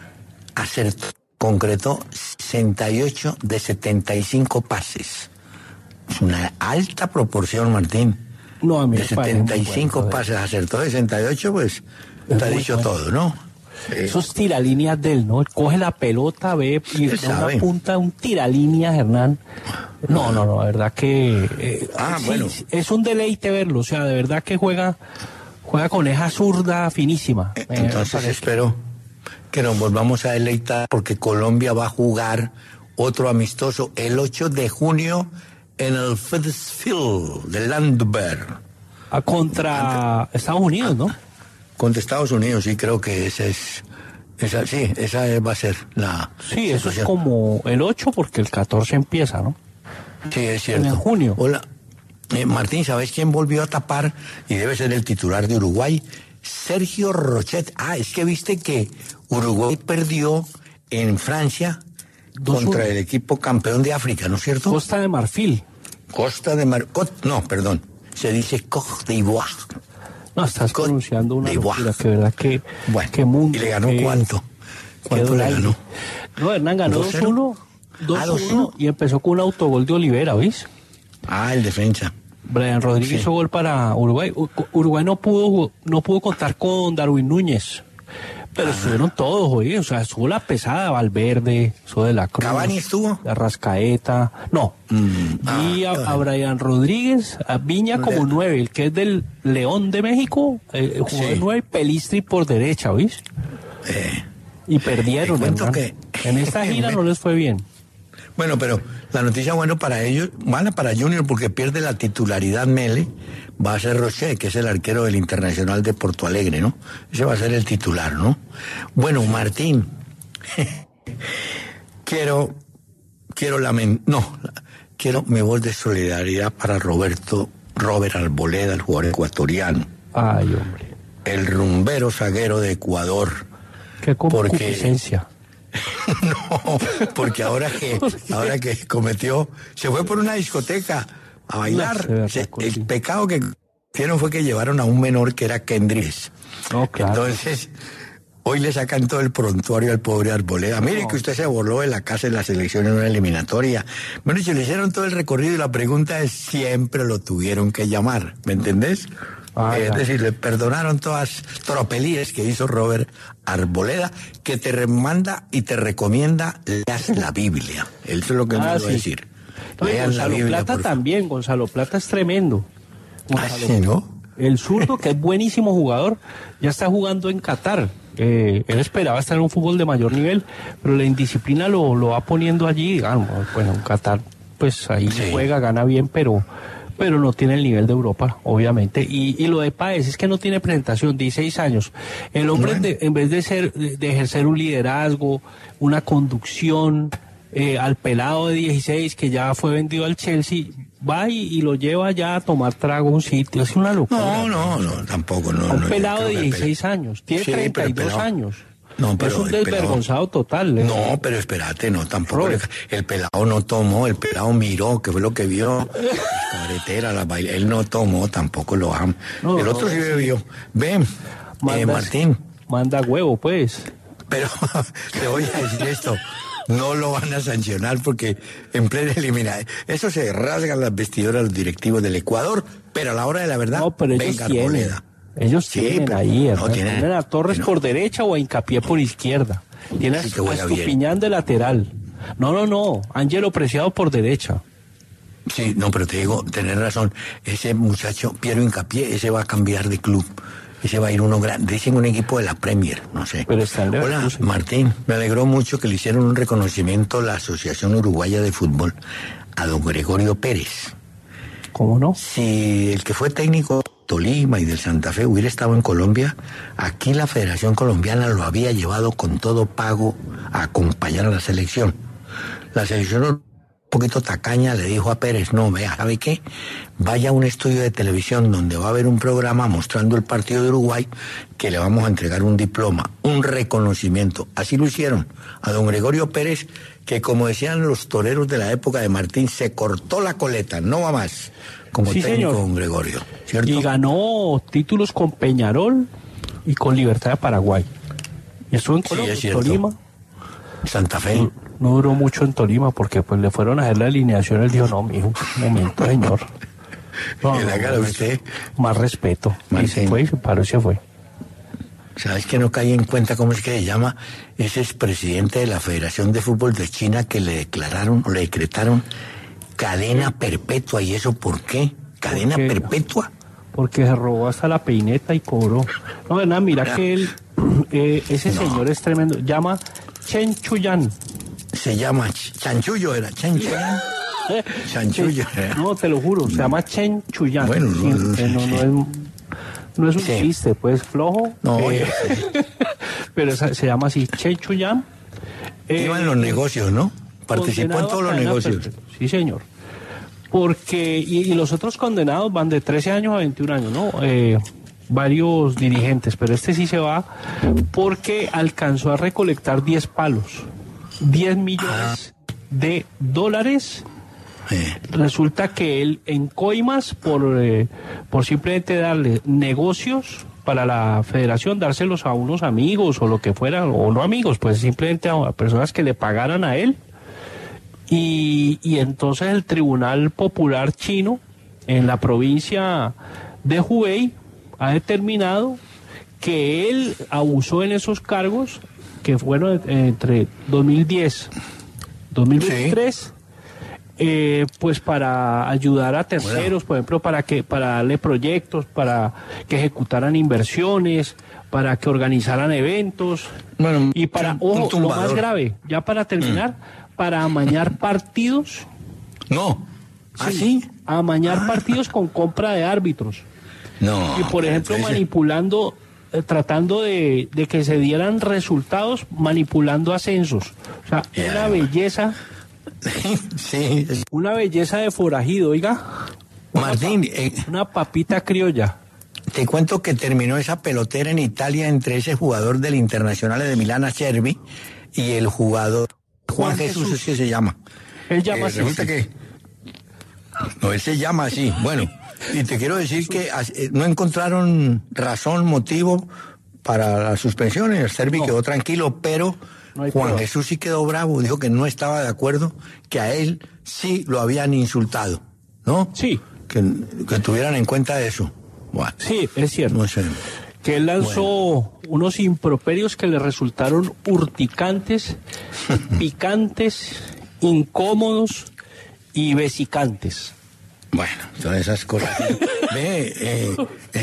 concretó 68 de 75 pases. Es una alta proporción, Martín. No, a mí de 75 pases, acertó 68, pues, está dicho todo, ¿no? Esos tiralíneas de él, ¿no? Él coge la pelota, ve y da una punta, un tiralíneas, Hernán. No, la verdad que... bueno. Es un deleite verlo, o sea, de verdad que juega con esa zurda finísima. Entonces espero que nos volvamos a deleitar, porque Colombia va a jugar otro amistoso el 8 de junio en el Field de Landberg. Contra Estados Unidos, ¿no? Contra Estados Unidos, sí, creo que esa va a ser la... Sí, eso es como el 8 porque el 14 empieza, ¿no? Sí, es cierto. En junio. Hola, Martín, ¿sabes quién volvió a tapar? Y debe ser el titular de Uruguay, Sergio Rochet. Es que viste que Uruguay perdió en Francia contra el equipo campeón de África, ¿no es cierto? Costa de Marfil. Se dice Côte d'Ivoire. No, estás pronunciando una locura, que verdad que... Bueno, qué mundo, ¿y le ganó cuánto? ¿Cuánto le ganó? No, Hernán ganó 2-1. 2-1 y empezó con un autogol de Olivera, ¿oís? El defensa. Brian Rodríguez hizo gol para Uruguay. Uruguay no pudo contar con Darwin Núñez. Pero estuvieron todos, oye, o sea, estuvo la pesada, Valverde, estuvo de la Cruz. ¿Cavani estuvo? La Rascaeta, no. Y a Brian Rodríguez, a Viña como 9, el que es del León de México, jugó de 9, Pelistri por derecha, ¿oís? Y perdieron, que en esta gira no les fue bien. Bueno, pero la noticia buena para ellos, mala para Junior porque pierde la titularidad Mele, va a ser Rocher, que es el arquero del Internacional de Porto Alegre, ¿no? Ese va a ser el titular, ¿no? Bueno, Martín, quiero mi voz de solidaridad para Robert Arboleda, el jugador ecuatoriano. Ay, hombre. El rumbero zaguero de Ecuador. Qué concupiscencia. No, porque ahora que cometió, se fue por una discoteca a bailar. El pecado que hicieron fue que llevaron a un menor que era Kendrick. No, claro. Entonces, hoy le sacan todo el prontuario al pobre Arboleda. Mire que usted se voló de la casa en la selección en una eliminatoria. Bueno, y se le hicieron todo el recorrido y la pregunta es, siempre lo tuvieron que llamar, ¿me entendés? Es decir, le perdonaron todas tropelías que hizo Robert Arboleda, que te manda y te recomienda leas la Biblia. Eso es lo que me va a decir. Gonzalo Plata también, Gonzalo Plata es tremendo. Sí, ¿no? El zurdo, que es buenísimo jugador, ya está jugando en Qatar. Él esperaba estar en un fútbol de mayor nivel, pero la indisciplina lo va poniendo allí. Bueno, en Qatar, pues ahí juega, gana bien, pero no tiene el nivel de Europa, obviamente. Y lo de Páez es que no tiene presentación, 16 años. El hombre, en vez de ejercer un liderazgo, una conducción, al pelado de 16 que ya fue vendido al Chelsea, va y lo lleva ya a tomar trago a un sitio. Es una locura. No, tampoco. Un pelado de 16 años, tiene 32 años. No, pero es un desvergonzado total. No, pero espérate, no, tampoco. El pelado no tomó, el pelado miró, que fue lo que vio. Cabaretera, él no tomó, tampoco lo ama. El otro sí bebió. Ven, Martín. Manda huevo, pues. Pero te voy a decir esto. No lo van a sancionar porque en plena eliminación. Eso se rasgan las vestiduras los directivos del Ecuador, pero a la hora de la verdad, venga Arboleda. Ellos tienen ahí, tienen a Torres por derecha o a Hincapié por izquierda. Tienen a Estupiñán de lateral. No, Ángelo Preciado por derecha. Sí, no, pero te digo, tenés razón. Ese muchacho, Piero Hincapié, ese va a cambiar de club. Ese va a ir uno grande, dicen un equipo de la Premier, no sé. Pero está en Hola, Martín, me alegró mucho que le hicieron un reconocimiento a la Asociación Uruguaya de Fútbol a don Gregorio Pérez. ¿Cómo no? Si el que fue técnico de Tolima y del Santa Fe hubiera estado en Colombia, aquí la Federación Colombiana lo había llevado con todo pago a acompañar a la selección. La selección un poquito tacaña le dijo a Pérez, no, vea, ¿sabe qué? Vaya a un estudio de televisión donde va a haber un programa mostrando el partido de Uruguay que le vamos a entregar un diploma, un reconocimiento. Así lo hicieron a don Gregorio Pérez, que como decían los toreros de la época de Martín, se cortó la coleta, no va más, como técnico don Gregorio, ¿cierto? Y ganó títulos con Peñarol y con Libertad de Paraguay. Y estuvo en Colombia, Tolima. Santa Fe. No duró mucho en Tolima porque pues le fueron a hacer la alineación. Él dijo, no, mijo, un momento, señor. No, usted. Más respeto. Y se fue, se paró y se fue. ¿Sabes que no caí en cuenta cómo es que se llama ese expresidente de la Federación de Fútbol de China que le decretaron cadena perpetua? ¿Y eso por qué? ¿Cadena perpetua? Porque se robó hasta la peineta y cobró. No, verdad, mira que él, ese señor es tremendo. Llama Chen Chuyan. Se llama Chanchullo, era Chen Chuyan. Chanchullo. No, te lo juro, se llama Chen Chuyan. Bueno, no es un chiste, pues flojo. No, pero se llama así, Chen Chuyan. Iba en los negocios, ¿no? Participó en todos los negocios. Sí, señor. Porque, y los otros condenados van de 13 años a 21 años, ¿no? Varios dirigentes, pero este sí se va porque alcanzó a recolectar 10 palos, 10 millones de dólares. Resulta que él en coimas por simplemente darle negocios para la federación, dárselos a unos amigos o lo que fuera, o no amigos, pues simplemente a personas que le pagaran a él. Y entonces el Tribunal Popular Chino en la provincia de Hubei ha determinado que él abusó en esos cargos que fueron entre 2010 2023, pues para ayudar a terceros, por ejemplo, para darle proyectos, para que ejecutaran inversiones, para que organizaran eventos, y para, ojo, lo más grave, ya para terminar, para amañar partidos. No. ¿Ah, Sí, sí? amañar partidos con compra de árbitros. No. Y por ejemplo, entonces- manipulando, tratando de que se dieran resultados, manipulando ascensos. O sea, Ya. Sí. una belleza de forajido, oiga. Martín, Una papita criolla. te cuento que terminó esa pelotera en Italia entre ese jugador del Internacional de Milán, Acerbi, y el jugador Juan Jesús, es que se llama. Él llama así. Resulta que... No, él se llama así. Bueno, y te quiero decir que no encontraron razón, motivo para la suspensión. El Acerbi No. quedó tranquilo, pero No hay Juan pruebas. Jesús sí quedó bravo. Dijo que no estaba de acuerdo, que a él sí lo habían insultado, ¿no? Sí, Que tuvieran en cuenta eso. Bueno, sí, es cierto. no sé. Que él lanzó unos improperios que le resultaron urticantes, picantes, incómodos y vesicantes. Bueno, todas esas cosas. Ve,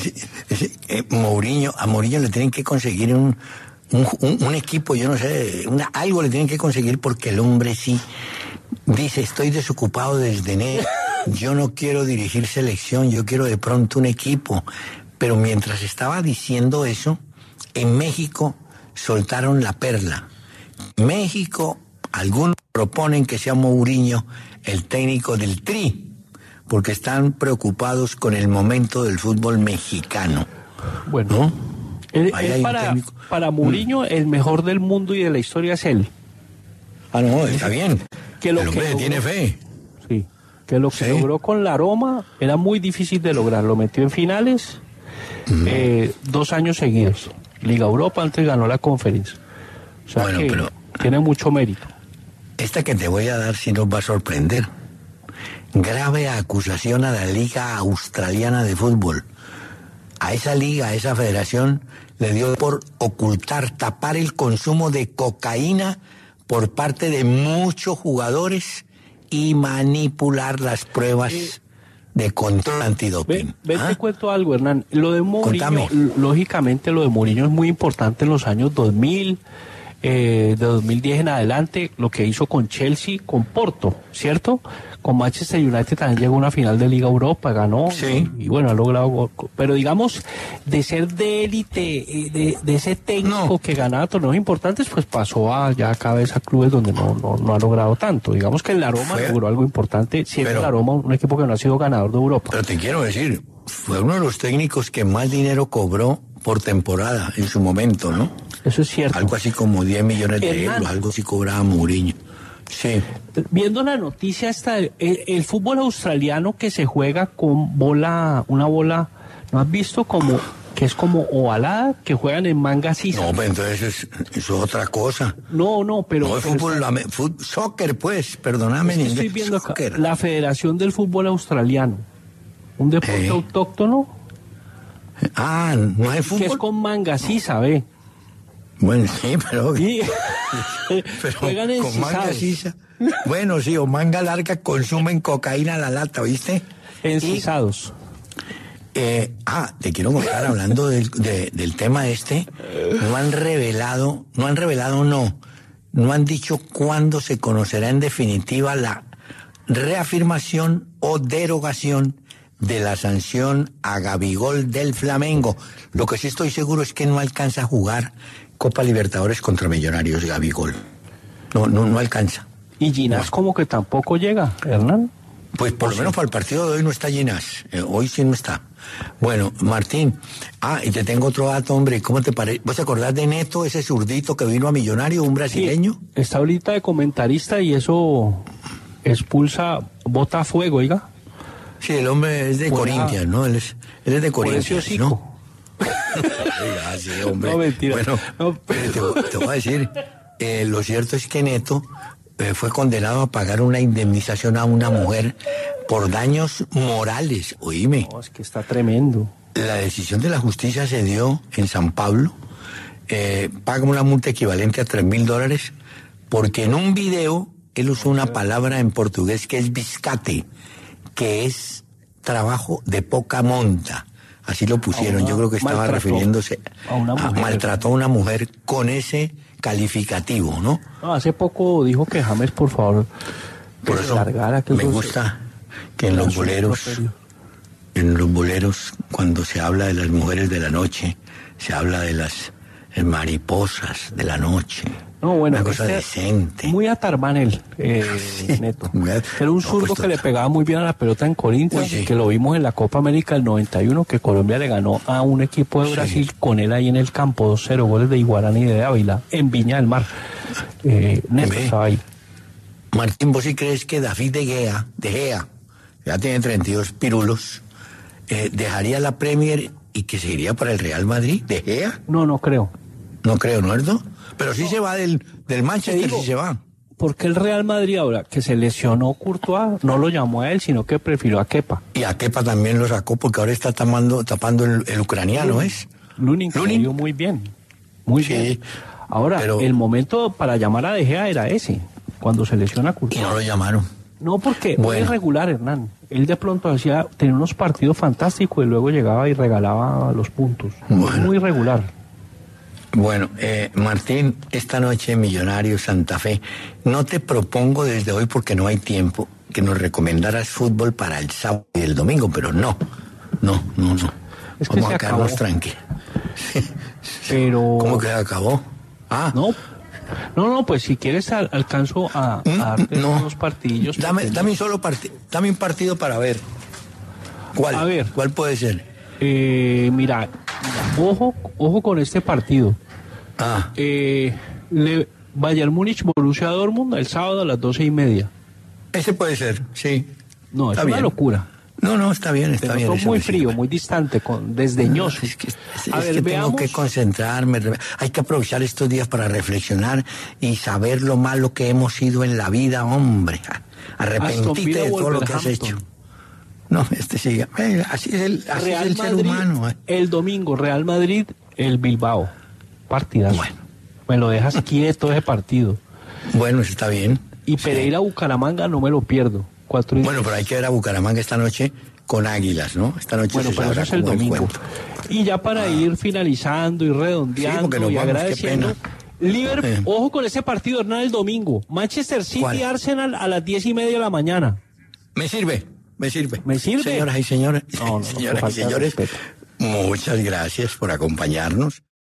Mourinho, a Mourinho le tienen que conseguir un equipo, yo no sé, algo le tienen que conseguir porque el hombre sí dice, estoy desocupado desde enero, yo no quiero dirigir selección, yo quiero de pronto un equipo. Pero mientras estaba diciendo eso, en México soltaron la perla. México, algunos proponen que sea Mourinho el técnico del Tri, porque están preocupados con el momento del fútbol mexicano. Bueno, ¿No? él Ahí hay un para técnico. Mourinho el mejor del mundo y de la historia es él. Ah, no, está bien. Que lo el que hombre logró- tiene fe. Sí, que lo que Sí. logró con la Roma era muy difícil de lograr. Lo metió en finales 2 años seguidos. Liga Europa, antes ganó la Conference. O sea Bueno, que pero- tiene mucho mérito. Esta que te voy a dar sí nos va a sorprender. Grave acusación a la Liga Australiana de Fútbol. A esa liga, a esa federación, le dio por ocultar, tapar el consumo de cocaína por parte de muchos jugadores y manipular las pruebas de control antidoping. Ven, ¿Ah? te cuento algo, Hernán. Lo de Mourinho, Contame. lógicamente lo de Mourinho es muy importante en los años 2000, de 2010 en adelante, lo que hizo con Chelsea, con Porto, ¿cierto? Con Manchester United también llegó a una final de Liga Europa, ganó, Sí. y bueno, ha logrado, pero digamos, de ser de élite, de ese técnico No. que ganaba torneos importantes, pues pasó a ya cada vez a clubes donde no ha logrado tanto. Digamos que en la Roma Fue- logró algo importante, siendo Pero- la Roma un equipo que no ha sido ganador de Europa. Pero te quiero decir, fue uno de los técnicos que más dinero cobró por temporada en su momento, ¿no? Eso es cierto. Algo así como 10 millones de Hernán. euros, algo así cobraba Mourinho. Sí. Viendo la noticia esta, el fútbol australiano que se juega con bola, una bola, ¿no has visto como que es como ovalada, que juegan en manga sisa? No, pero entonces eso es otra cosa. No, pero No es fútbol, soccer, pues, perdóname es en que estoy inglés. viendo acá, Soccer. la Federación del Fútbol Australiano, un deporte autóctono Ah, no hay que es fútbol. con manga sisa, ¿ve? Bueno, sí, pero, Y pero juegan con manga encisados. sisa. Bueno, sí, o manga larga consumen cocaína a la lata, ¿viste? Encisados. Te quiero contar, hablando del tema este, no han dicho cuándo se conocerá en definitiva la reafirmación o derogación de la sanción a Gabigol del Flamengo. Lo que sí estoy seguro es que no alcanza a jugar Copa Libertadores contra Millonarios Gabigol. No alcanza. Y Ginás como que tampoco llega, Hernán. Pues por lo menos para el partido de hoy no está Ginás. Hoy sí no está. Bueno, Martín. Y te tengo otro dato, hombre. ¿Cómo te parece? ¿Vos te acordás de Neto, ese zurdito que vino a Millonario, un brasileño? Sí, está ahorita de comentarista y eso bota fuego, oiga. Sí, el hombre es de Por Corinthians, ¿no? Él es de Por ese Corinthians, hocico. ¿no? Oiga, sí, hombre. No, mentira. Bueno, No, te voy a decir, lo cierto es que Neto fue condenado a pagar una indemnización a una mujer por daños morales, oíme. No, es que está tremendo. La decisión de la justicia se dio en San Pablo, paga una multa equivalente a $3,000 porque en un video él usó una palabra en portugués que es biscate, que es trabajo de poca monta. Así lo pusieron. Yo creo que estaba maltrató refiriéndose a una mujer. maltrató a una mujer con ese calificativo, ¿no? No, hace poco dijo que James, por favor, Por eso me gusta que en los boleros, cuando se habla de las mujeres de la noche, se habla de las mariposas de la noche. No, bueno, una cosa decente. Muy Atarbanel, Neto. Era un zurdo que le pegaba muy bien a la pelota en Corinthians, que lo vimos en la Copa América del 91, que Colombia le ganó a un equipo de Brasil con él ahí en el campo, 2-0, goles de Iguarán y de Ávila, en Viña del Mar. Neto estaba ahí. Martín, ¿vos sí crees que David De Gea, ya tiene 32 pirulos, dejaría la Premier y que se iría para el Real Madrid? ¿De Gea? No creo. No creo, ¿no es cierto? Pero sí se va del Manchester, sí se va. ¿Por qué el Real Madrid ahora, que se lesionó Courtois, no lo llamó a él, sino que prefirió a Kepa? Y a Kepa también lo sacó porque ahora está tapando el ucraniano, ¿es? Lunin dio muy bien. Muy bien. Ahora, el momento para llamar a De Gea era ese, cuando se lesiona Courtois. Y no lo llamaron. No, porque es regular, Hernán. Él de pronto tenía unos partidos fantásticos y luego llegaba y regalaba los puntos. Muy regular. Bueno, Martín, esta noche Millonarios Santa Fe, no te propongo desde hoy porque no hay tiempo que nos recomendaras fútbol para el sábado y el domingo, pero no. Es que vamos a quedarnos tranquilos. Pero... ¿Cómo que se acabó? No, pues si quieres alcanzo a darte unos partidillos. Dame un partido para ver. ¿Cuál? A ver. ¿Cuál puede ser? Mira, ojo con este partido. Bayern Múnich, Borussia Dortmund, el sábado a las 12:30. Ese puede ser, sí. No, es una locura. No, está bien. Muy frío, muy distante, desdeñoso. Es que tengo que concentrarme. Hay que aprovechar estos días para reflexionar y saber lo malo que hemos sido en la vida, hombre. Arrepentirte de todo lo que has hecho. No, sigue. Así es el ser humano. El domingo, Real Madrid, el Bilbao. Partidazo. Bueno. Me lo dejas quieto ese partido. Bueno, está bien. Y Pereira Bucaramanga no me lo pierdo. Bueno, pero hay que ver a Bucaramanga esta noche con Águilas, ¿no? Esta noche pero eso es el domingo. Y ya para ir finalizando y redondeando y agradeciendo. Liverpool, ojo con ese partido, Hernán, el domingo. Manchester City, Arsenal a las 10:30 de la mañana. Me sirve. Señoras y señores, muchas gracias por acompañarnos.